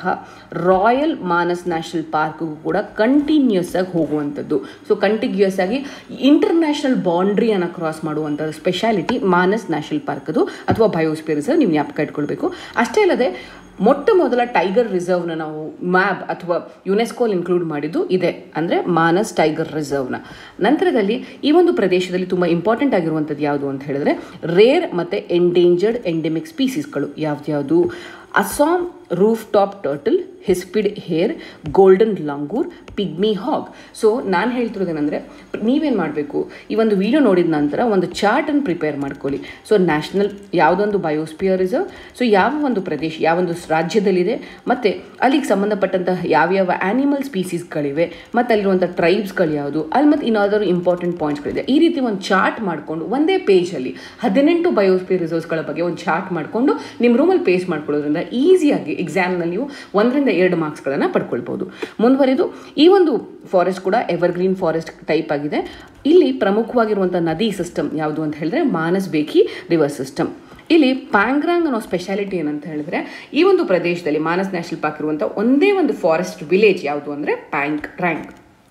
ರಾಯಲ್ ಮಾನಸ್ ನ್ಯಾಷನಲ್ ಪಾರ್ಕ್ಗೂ ಕೂಡ ಕಂಟಿನ್ಯೂಸ್ ಆಗಿ ಹೋಗುವಂಥದ್ದು. ಸೊ ಕಂಟಿನ್ಯೂಸ್ ಆಗಿ ಇಂಟರ್ನ್ಯಾಷನಲ್ ಬೌಂಡ್ರಿಯನ್ನು ಕ್ರಾಸ್ ಮಾಡುವಂಥ ಸ್ಪೆಷಾಲಿಟಿ ಮಾನಸ್ ನ್ಯಾಷನಲ್ ಪಾರ್ಕ್ ಅದು ಅಥವಾ ಬಯೋಸ್ಪಿಯರ್ ರಿಸರ್ವ್ ನೀವು ಜ್ಞಾಪಕ ಇಟ್ಕೊಳ್ಬೇಕು. ಅಷ್ಟೇ ಅಲ್ಲದೆ ಮೊಟ್ಟ ಮೊದಲ ಟೈಗರ್ ರಿಸರ್ವ್ನ ನಾವು ಮ್ಯಾಪ್ ಅಥವಾ ಯುನೆಸ್ಕೋಲ್ ಇನ್ಕ್ಲೂಡ್ ಮಾಡಿದ್ದು ಇದೆ, ಅಂದರೆ ಮಾನಸ್ ಟೈಗರ್ ರಿಸರ್ವ್ನ. ನಂತರದಲ್ಲಿ ಈ ಒಂದು ಪ್ರದೇಶದಲ್ಲಿ ತುಂಬ ಇಂಪಾರ್ಟೆಂಟ್ ಆಗಿರುವಂಥದ್ದು ಯಾವುದು ಅಂತ ಹೇಳಿದ್ರೆ ರೇರ್ ಮತ್ತು ಎಂಡೇಂಜರ್ಡ್ ಎಂಡೆಮಿಕ್ ಸ್ಪೀಸೀಸ್ಗಳು ಯಾವ್ದ್ಯಾವುದು? Assam roof top turtle, hispid hare, golden langur, pygmy hog. So ನಾನು ಹೇಳ್ತಿರೋದೇನೆಂದರೆ ನೀವೇನು ಮಾಡಬೇಕು, ಈ ಒಂದು ವಿಡಿಯೋ ನೋಡಿದ ನಂತರ ಒಂದು ಚಾರ್ಟನ್ನು ಪ್ರಿಪೇರ್ ಮಾಡ್ಕೊಳ್ಳಿ. ಸೊ ನ್ಯಾಷನಲ್ ಯಾವುದೊಂದು ಬಯೋಸ್ಪಿಯರ್ ರಿಸರ್ವ್, ಸೊ ಯಾವ ಒಂದು ಪ್ರದೇಶ ಯಾವೊಂದು ರಾಜ್ಯದಲ್ಲಿದೆ ಮತ್ತು ಅಲ್ಲಿಗೆ ಸಂಬಂಧಪಟ್ಟಂತಹ ಯಾವ್ಯಾವ ಆ್ಯನಿಮಲ್ ಸ್ಪೀಸೀಸ್ಗಳಿವೆ ಮತ್ತು ಅಲ್ಲಿರುವಂಥ ಟ್ರೈಬ್ಸ್ಗಳು ಯಾವುದು, ಅಲ್ಲಿ ಮತ್ತು ಇನ್ನಾದರೂ ಇಂಪಾರ್ಟೆಂಟ್ ಪಾಯಿಂಟ್ಸ್ಗಳಿದೆ. ಈ ರೀತಿ ಒಂದು ಚಾರ್ಟ್ ಮಾಡಿಕೊಂಡು ಒಂದೇ ಪೇಜಲ್ಲಿ ಹದಿನೆಂಟು ಬಯೋಸ್ಪಿಯರ್ ರಿಸರ್ವ್ಸ್ಗಳ ಬಗ್ಗೆ ಒಂದು ಚಾರ್ಟ್ ಮಾಡಿಕೊಂಡು ನಿಮ್ಮ ರೂಮಲ್ಲಿ ಪೇಸ್ಟ್ ಮಾಡ್ಕೊಳ್ಳೋದ್ರಿಂದ ಈಸಿಯಾಗಿ ಎಕ್ಸಾಮ್ನಲ್ಲಿ ನೀವು ಒಂದರಿಂದ ಎರಡು ಮಾರ್ಕ್ಸ್ಗಳನ್ನು ಪಡ್ಕೊಳ್ಬೋದು. ಮುಂದುವರೆದು ಈ ಒಂದು ಫಾರೆಸ್ಟ್ ಕೂಡ ಎವರ್ಗ್ರೀನ್ ಫಾರೆಸ್ಟ್ ಟೈಪ್ ಆಗಿದೆ. ಇಲ್ಲಿ ಪ್ರಮುಖವಾಗಿರುವಂಥ ನದಿ ಸಿಸ್ಟಮ್ ಯಾವುದು ಅಂತ ಹೇಳಿದ್ರೆ ಮಾನಸ್ ಬೇಕಿ ರಿವರ್ ಸಿಸ್ಟಮ್. ಇಲ್ಲಿ ಪ್ಯಾಂಗ್ರಾಂಗ್ ಅನ್ನೋ ಸ್ಪೆಷಾಲಿಟಿ ಏನಂತ ಹೇಳಿದ್ರೆ ಈ ಒಂದು ಪ್ರದೇಶದಲ್ಲಿ ಮಾನಸ್ ನ್ಯಾಷನಲ್ ಪಾರ್ಕ್ ಇರುವಂಥ ಒಂದೇ ಒಂದು ಫಾರೆಸ್ಟ್ ವಿಲೇಜ್ ಯಾವುದು ಅಂದರೆ ಪ್ಯಾಂಗ್ರಾಂಗ್.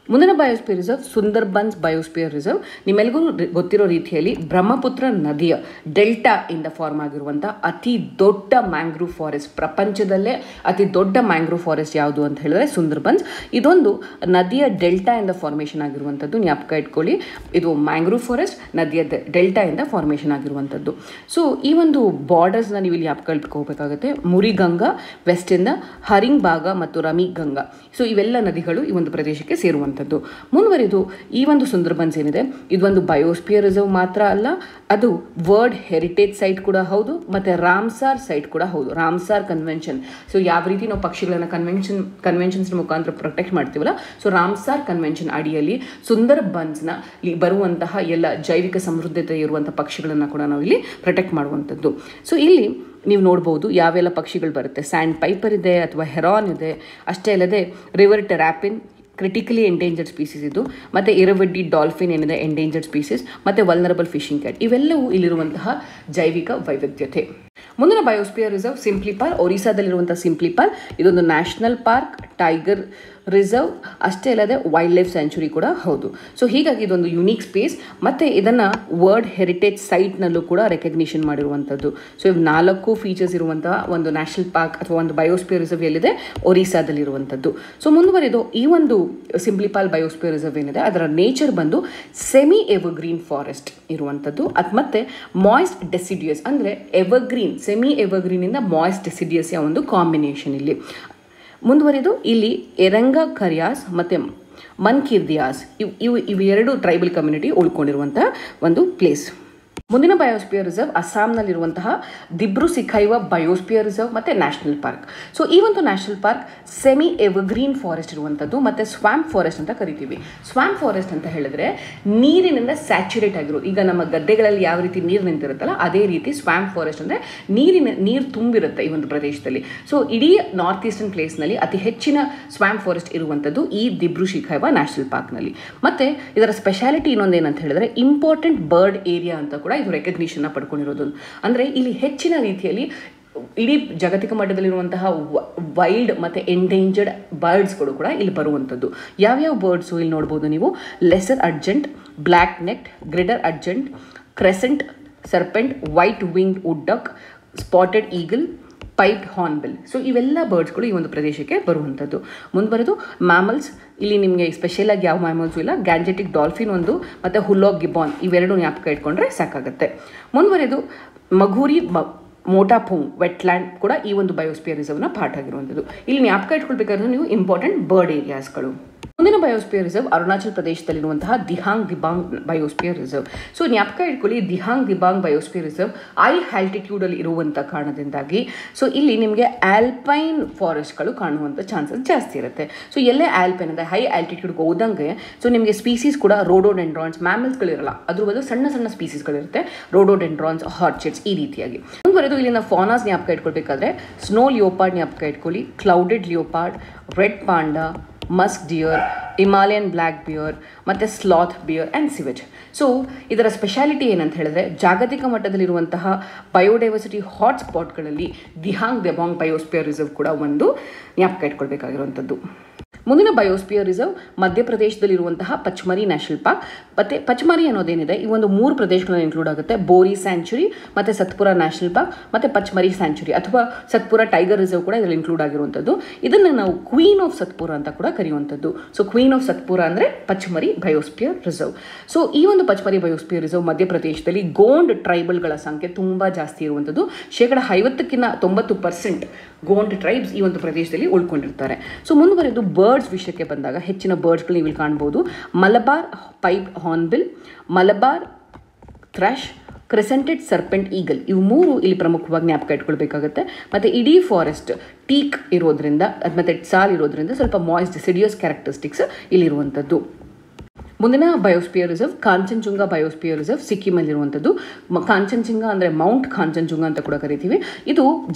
ಮುಂದಿನ biosphere reserve Sundarbans biosphere reserve. ನಿಮ್ಮೆಲ್ಲರಿಗೂ ಗೊತ್ತಿರೋ ರೀತಿಯಲ್ಲಿ ಬ್ರಹ್ಮಪುತ್ರ ನದಿಯ ಡೆಲ್ಟಾ ಇಂದ ಫಾರ್ಮ್ ಆಗಿರುವಂಥ ಅತಿ ದೊಡ್ಡ ಮ್ಯಾಂಗ್ರೂವ್ ಫಾರೆಸ್ಟ್, ಪ್ರಪಂಚದಲ್ಲೇ ಅತಿ ದೊಡ್ಡ ಮ್ಯಾಂಗ್ರೂವ್ ಫಾರೆಸ್ಟ್ ಯಾವುದು ಅಂತ ಹೇಳಿದ್ರೆ ಸುಂದರ್ಬನ್ಸ್. ಇದೊಂದು ನದಿಯ ಡೆಲ್ಟಾ ಇಂದ ಫಾರ್ಮೇಷನ್ ಆಗಿರುವಂಥದ್ದು, ಜ್ಞಾಪಕ ಇಟ್ಕೊಳ್ಳಿ. ಇದು ಮ್ಯಾಂಗ್ರೂವ್ ಫಾರೆಸ್ಟ್ ನದಿಯ ಡೆಲ್ಟಾ ಇಂದ ಫಾರ್ಮೇಷನ್ ಆಗಿರುವಂಥದ್ದು. ಸೊ ಈ ಒಂದು ಬಾರ್ಡರ್ಸ್ನ ನೀವು ಇಲ್ಲಿ ಜ್ಞಾಪಕ ಇಟ್ಕೋಬೇಕಾಗುತ್ತೆ. ಮುರಿಗಂಗಾ ವೆಸ್ಟಿಂದ, ಹರಿಂಗ್ ಭಾಗ ಮತ್ತು ರಮಿ ಗಂಗಾ. ಸೊ ಇವೆಲ್ಲ ನದಿಗಳು ಈ ಒಂದು ಪ್ರದೇಶಕ್ಕೆ ಸೇರುವಂಥದ್ದು. ಮುಂದುವರಿದು ಈ ಒಂದು ಸುಂದರ್ಬನ್ಸ್ ಏನಿದೆ ಇದೊಂದು ಬಯೋಸ್ಪಿಯರ್ ರಿಸರ್ವ್ ಮಾತ್ರ ಅಲ್ಲ, ಅದು ವರ್ಲ್ಡ್ ಹೆರಿಟೇಜ್ ಸೈಟ್ ಕೂಡ ಹೌದು ಮತ್ತು ರಾಮ್ಸಾರ್ ಸೈಟ್ ಕೂಡ ಹೌದು. ರಾಮ್ಸಾರ್ ಕನ್ವೆನ್ಷನ್, ಸೊ ಯಾವ ರೀತಿ ನಾವು ಪಕ್ಷಿಗಳನ್ನು ಕನ್ವೆನ್ಷನ್ ಕನ್ವೆನ್ಷನ್ಸ್ ಮುಖಾಂತರ ಪ್ರೊಟೆಕ್ಟ್ ಮಾಡ್ತೀವಲ್ಲ, ಸೊ ರಾಮ್ಸಾರ್ ಕನ್ವೆನ್ಷನ್ ಅಡಿಯಲ್ಲಿ ಸುಂದರ್ಬನ್ಸ್ನ ಬರುವಂತಹ ಎಲ್ಲ ಜೈವಿಕ ಸಮೃದ್ಧತೆ ಇರುವಂಥ ಪಕ್ಷಿಗಳನ್ನು ಕೂಡ ನಾವು ಇಲ್ಲಿ ಪ್ರೊಟೆಕ್ಟ್ ಮಾಡುವಂಥದ್ದು. ಸೊ ಇಲ್ಲಿ ನೀವು ನೋಡ್ಬೋದು ಯಾವೆಲ್ಲ ಪಕ್ಷಿಗಳು ಬರುತ್ತೆ. ಸ್ಯಾಂಡ್ ಪೈಪರ್ ಇದೆ ಅಥವಾ ಹೆರಾನ್ ಇದೆ. ಅಷ್ಟೇ ಅಲ್ಲದೆ river terrapin critically endangered species ಇದು, ಮತ್ತು ಇರವಡ್ಡಿ ಡಾಲ್ಫಿನ್ ಏನಿದೆ ಎಂಡೇಂಜರ್ಡ್ ಸ್ಪೀಸೀಸ್, ಮತ್ತು ವಲ್ನರಬಲ್ ಫಿಶಿಂಗ್ ಕ್ಯಾಟ್, ಇವೆಲ್ಲವೂ ಇಲ್ಲಿರುವಂತಹ ಜೈವಿಕ ವೈವಿಧ್ಯತೆ. ಮುಂದಿನ ಬಯೋಸ್ಪಿಯರ್ ರಿಸರ್ವ್ ಸಿಂಪ್ಲಿಪಾಲ್, ಒರಿಸ್ಸಾದಲ್ಲಿರುವಂಥ ಸಿಂಪ್ಲಿಪಾಲ್. ಇದೊಂದು ನ್ಯಾಷನಲ್ ಪಾರ್ಕ್, ಟೈಗರ್ ರಿಸರ್ವ್, ಅಷ್ಟೇ ಅಲ್ಲದೆ ವೈಲ್ಡ್ ಲೈಫ್ ಸ್ಯಾಂಚುರಿ ಕೂಡ ಹೌದು. ಸೊ ಹೀಗಾಗಿ ಇದೊಂದು ಯುನೀಕ್ ಸ್ಪೇಸ್ ಮತ್ತು ಇದನ್ನು ವರ್ಲ್ಡ್ ಹೆರಿಟೇಜ್ ಸೈಟ್ನಲ್ಲೂ ಕೂಡ ರೆಕಗ್ನಿಷನ್ ಮಾಡಿರುವಂಥದ್ದು. ಸೊ ಇವು ನಾಲ್ಕು ಫೀಚರ್ಸ್ ಇರುವಂತಹ ಒಂದು ನ್ಯಾಷನಲ್ ಪಾರ್ಕ್ ಅಥವಾ ಒಂದು ಬಯೋಸ್ಪಿಯರ್ ರಿಸರ್ವ್ ಎಲ್ಲಿದೆ, ಒರಿಸ್ಸಾದಲ್ಲಿರುವಂಥದ್ದು. ಸೊ ಮುಂದುವರೆದು ಈ ಒಂದು ಸಿಂಪ್ಲಿಪಾಲ್ ಬಯೋಸ್ಪಿಯರ್ ರಿಸರ್ವ್ ಏನಿದೆ ಅದರ ನೇಚರ್ ಬಂದು ಸೆಮಿ ಎವರ್ಗ್ರೀನ್ ಫಾರೆಸ್ಟ್ ಇರುವಂಥದ್ದು. ಅದು ಮತ್ತು ಮಾಯ್ಸ್ಟ್ ಡೆಸಿಡಿಯಸ್, ಅಂದರೆ ಎವರ್ಗ್ರೀನ್, ಸೆಮಿ ಎವರ್ಗ್ರೀನಿಂದ ಮಾಯ್ಸ್ಟ್ ಡೆಸಿಡಿಯಸ್ ಯ ಒಂದು ಕಾಂಬಿನೇಷನ್ ಇಲ್ಲಿ. ಮುಂದುವರೆದು ಇಲ್ಲಿ ಎರಂಗ ಖರ್ಯಾಸ್ ಮತ್ತು ಮನ್ಕಿರ್ದಿಯಾಸ್ ಇವು ಇವು ಇವೆರಡು ಟ್ರೈಬಲ್ ಕಮ್ಯುನಿಟಿ ಉಳ್ಕೊಂಡಿರುವಂತಹ ಒಂದು ಪ್ಲೇಸ್. ಮುಂದಿನ ಬಯೋಸ್ಪಿಯರ್ ರಿಸರ್ವ್ ಅಸ್ಸಾಂನಲ್ಲಿರುವಂತಹ ದಿಬ್ರು ಸಿಖೈವ ಬಯೋಸ್ಪಿಯರ್ ರಿಸರ್ವ್ ಮತ್ತು ನ್ಯಾಷನಲ್ ಪಾರ್ಕ್. ಸೊ ಈ ಒಂದು national park semi evergreen forest ಇರುವಂಥದ್ದು ಮತ್ತು ಸ್ವಾಂಪ್ ಫಾರೆಸ್ಟ್ ಅಂತ ಕರಿತೀವಿ. ಸ್ವಾಂಪ್ ಫಾರೆಸ್ಟ್ ಅಂತ ಹೇಳಿದ್ರೆ ನೀರಿನಿಂದ ಸ್ಯಾಚುರೇಟ್ ಆಗಿರೋ, ಈಗ ನಮ್ಮ ಗದ್ದೆಗಳಲ್ಲಿ ಯಾವ ರೀತಿ ನೀರು ನಿಂತಿರುತ್ತಲ್ಲ ಅದೇ ರೀತಿ ಸ್ವಾಂಪ್ ಫಾರೆಸ್ಟ್ ಅಂದರೆ ನೀರಿನ ನೀರು ತುಂಬಿರುತ್ತೆ ಈ ಒಂದು ಪ್ರದೇಶದಲ್ಲಿ. ಸೊ ಇಡೀ ನಾರ್ತ್ ಈಸ್ಟರ್ನ್ ಪ್ಲೇಸ್ನಲ್ಲಿ ಅತಿ ಹೆಚ್ಚಿನ ಸ್ವಾಂಪ್ ಫಾರೆಸ್ಟ್ ಇರುವಂಥದ್ದು ಈ ದಿಬ್ರು ಸಿಖೈವ ನ್ಯಾಷನಲ್ ಪಾರ್ಕ್ನಲ್ಲಿ. ಮತ್ತು ಇದರ ಸ್ಪೆಷಾಲಿಟಿ ಇನ್ನೊಂದೇನಂತ ಹೇಳಿದ್ರೆ ಇಂಪಾರ್ಟೆಂಟ್ ಬರ್ಡ್ ಏರಿಯಾ ಅಂತ ಕೂಡ ಇದು ರೆಕಗ್ನಿಷನ್ ಪಡ್ಕೊಂಡಿರೋದು. ಅಂದರೆ ಇಲ್ಲಿ ಹೆಚ್ಚಿನ ರೀತಿಯಲ್ಲಿ ಇಡೀ ಜಾಗತಿಕ ಮಟ್ಟದಲ್ಲಿರುವಂತಹ ವೈಲ್ಡ್ ಮತ್ತು ಎಂಡೇಂಜರ್ಡ್ ಬರ್ಡ್ಸ್ಗಳು ಕೂಡ ಇಲ್ಲಿ ಬರುವಂಥದ್ದು. ಯಾವ್ಯಾವ ಬರ್ಡ್ಸು ಇಲ್ಲಿ ನೋಡ್ಬೋದು ನೀವು. Lesser adjutant, black necked, greater adjutant, crescent serpent, white winged wood duck, spotted eagle, pied hornbill. So ಇವೆಲ್ಲ ಬರ್ಡ್ಸ್ಗಳು ಈ ಒಂದು ಪ್ರದೇಶಕ್ಕೆ ಬರುವಂಥದ್ದು. ಮುಂದುವರೆದು ಮ್ಯಾಮಲ್ಸ್, ಇಲ್ಲಿ ನಿಮಗೆ ಸ್ಪೆಷಲ್ ಆಗಿ ಯಾವ ಮ್ಯಾಮಲ್ಸು ಇಲ್ಲ. ಗ್ಯಾಂಜೆಟಿಕ್ ಡಾಲ್ಫಿನ್ ಒಂದು ಮತ್ತು ಹುಲ್ಲಾಗ್ ಗಿಬ್ಬಾನ್, ಇವೆರಡು ಜ್ಞಾಪಕ ಇಟ್ಕೊಂಡ್ರೆ ಸಾಕಾಗುತ್ತೆ. ಮುಂದುವರೆದು ಮಘೂರಿ ಮೋಟಾಪುಂಗ್ ವೆಟ್ಲ್ಯಾಂಡ್ ಕೂಡ ಈ ಒಂದು ಬಯೋಸ್ಪಿಯರ್ ರಿಸರ್ವ್ನ ಪಾರ್ಟ್ ಆಗಿರುವಂಥದ್ದು. ಇಲ್ಲಿ ಜ್ಞಾಪಕ ಇಟ್ಕೊಳ್ಬೇಕಾದ್ರೆ ನೀವು ಇಂಪಾರ್ಟೆಂಟ್ ಬರ್ಡ್ ಏರಿಯಾಸ್ಗಳು. ಮುಂದಿನ ಬಯೋಸ್ಪಿಯರ್ ರಿಸರ್ವ್ ಅರುಣಾಚಲ್ ಪ್ರದೇಶದಲ್ಲಿರುವಂತಹ Dihang Dibang biosphere reserve. So ಜ್ಞಾಪಕ ಇಟ್ಕೊಳ್ಳಿ, Dihang Dibang biosphere reserve high ಆಲ್ಟಿಟ್ಯೂಡಲ್ಲಿ ಇರುವಂಥ ಕಾರಣದಿಂದಾಗಿ ಸೊ ಇಲ್ಲಿ ನಿಮಗೆ ಆಲ್ಪೈನ್ ಫಾರೆಸ್ಟ್ಗಳು ಕಾಣುವಂಥ ಚಾನ್ಸಸ್ ಜಾಸ್ತಿ ಇರುತ್ತೆ. ಸೊ ಎಲ್ಲೇ ಆಲ್ಪೈನ್ ಅಂದರೆ ಹೈ ಆಲ್ಟಿಟ್ಯೂಡ್ಗೆ ಹೋದಂಗೆ ಸೊ ನಿಮಗೆ ಸ್ಪೀಸೀಸ್ ಕೂಡ ರೋಡೋಡೆಂಡ್ರಾನ್ಸ್, ಮ್ಯಾಮಲ್ಸ್ಗಳಿರಲ್ಲ, ಅದ್ರ ಬದಲು ಸಣ್ಣ ಸಣ್ಣ ಸ್ಪೀಸೀಸ್ಗಳಿರುತ್ತೆ, ರೋಡೋಡೆಂಡ್ರಾನ್ಸ್, ಹಾರ್ಚಿಡ್ಸ್ ಈ ರೀತಿಯಾಗಿ. ಮುಂದುವರೆದು ಇಲ್ಲಿನ ಫಾನಾಸ್ ಜ್ಞಾಪಕ ಇಟ್ಕೊಳ್ಬೇಕಾದ್ರೆ ಸ್ನೋ ಲಿಯೋಪಾರ್ಡ್ ಜ್ಞಾಪಕ ಇಟ್ಕೊಳ್ಳಿ, clouded leopard, red panda, musk deer, Himalayan black bear ಮತ್ತು ಸ್ಲಾತ್ ಬಿಯರ್ ಆ್ಯಂಡ್ ಸಿವೆಜ್. ಸೊ ಇದರ ಸ್ಪೆಷಾಲಿಟಿ ಏನಂತ ಹೇಳಿದ್ರೆ ಜಾಗತಿಕ ಮಟ್ಟದಲ್ಲಿರುವಂತಹ ಬಯೋಡೈವರ್ಸಿಟಿ ಹಾಟ್ಸ್ಪಾಟ್ಗಳಲ್ಲಿ ದಿಹಾಂಗ್ ದೆಬಾಂಗ್ ಬಯೋಸ್ಪಿಯರ್ ರಿಸರ್ವ್ ಕೂಡ ಒಂದು ಜ್ಞಾಪಕ ಇಟ್ಕೊಳ್ಬೇಕಾಗಿರುವಂಥದ್ದು. ಮುಂದಿನ ಬಯೋಸ್ಪಿಯರ್ ರಿಸರ್ವ್ ಮಧ್ಯಪ್ರದೇಶದಲ್ಲಿರುವಂತಹ ಪಚ್ಮರಿ ನ್ಯಾಷನಲ್ ಪಾರ್ಕ್. ಮತ್ತು ಪಚ್ಮರಿ ಅನ್ನೋದೇನಿದೆ ಈ ಒಂದು ಮೂರು ಪ್ರದೇಶಗಳನ್ನು ಇನ್ಕ್ಲೂಡ್ ಆಗುತ್ತೆ. ಬೋರಿ ಸ್ಯಾಂಚುರಿ ಮತ್ತು ಸತ್ಪುರ ನ್ಯಾಷನಲ್ ಪಾರ್ಕ್ ಮತ್ತು ಪಚ್ಮರಿ ಸ್ಯಾಂಚುರಿ ಅಥವಾ ಸತ್ಪುರ ಟೈಗರ್ ರಿಸರ್ವ್ ಕೂಡ ಇದರಲ್ಲಿ ಇನ್ಕ್ಲೂಡ್ ಆಗಿರುವಂಥದ್ದು. ಇದನ್ನು ನಾವು ಕ್ವೀನ್ ಆಫ್ ಸತ್ಪುರ ಅಂತ ಕೂಡ ಕರೆಯುವಂಥದ್ದು. ಸೊ ಕ್ವೀನ್ ಆಫ್ ಸತ್ಪುರ ಅಂದರೆ ಪಚ್ಮರಿ ಬಯೋಸ್ಪಿಯರ್ ರಿಸರ್ವ್. ಸೊ ಈ ಒಂದು ಪಚ್ಮರಿ ಬಯೋಸ್ಪಿಯರ್ ರಿಸರ್ವ್ ಮಧ್ಯಪ್ರದೇಶದಲ್ಲಿ ಗೋಂಡ್ ಟ್ರೈಬಲ್ಗಳ ಸಂಖ್ಯೆ ತುಂಬ ಜಾಸ್ತಿ ಇರುವಂಥದ್ದು. ಶೇಕಡ ಐವತ್ತಕ್ಕಿಂತ ತೊಂಬತ್ತು ಪರ್ಸೆಂಟ್ ಗೋಂಡ್ ಟ್ರೈಬ್ಸ್ ಈ ಒಂದು ಪ್ರದೇಶದಲ್ಲಿ ಉಳ್ಕೊಂಡಿರ್ತಾರೆ. ಸೊ ಮುಂದುವರೆದು ಬರ್ಡ್ಸ್ ವಿಷಯಕ್ಕೆ ಬಂದಾಗ ಹೆಚ್ಚಿನ ಬರ್ಡ್ಸ್ಗಳು ನೀವು ಇಲ್ಲಿ ಕಾಣ್ಬೋದು. Malabar pied hornbill, Malabar thrush, crested serpent eagle, ಇವು ಮೂರು ಇಲ್ಲಿ ಪ್ರಮುಖವಾಗಿ ಜ್ಞಾಪಕ ಇಟ್ಕೊಳ್ಬೇಕಾಗುತ್ತೆ. ಮತ್ತು ಇಡೀ ಫಾರೆಸ್ಟ್ ಟೀಕ್ ಇರೋದ್ರಿಂದ ಮತ್ತು ಸಾಲ್ ಇರೋದ್ರಿಂದ ಸ್ವಲ್ಪ ಮಾಯ್ಸ್ಟ್ ಡೆಸಿಡಿಯಸ್ ಕ್ಯಾರೆಕ್ಟರಿಸ್ಟಿಕ್ಸ್ ಇಲ್ಲಿರುವಂಥದ್ದು. ಮುಂದಿನ biosphere reserve Kanchenjunga biosphere reserve ಸಿಕ್ಕಿಮಲ್ಲಿರುವಂಥದ್ದು. ಕಾಂಚನಜುಂಗ ಅಂದರೆ ಮೌಂಟ್ ಕಾಂಚನಜುಂಗ ಅಂತ ಕೂಡ ಕರಿತೀವಿ. ಇದು ಜಗತ್ತ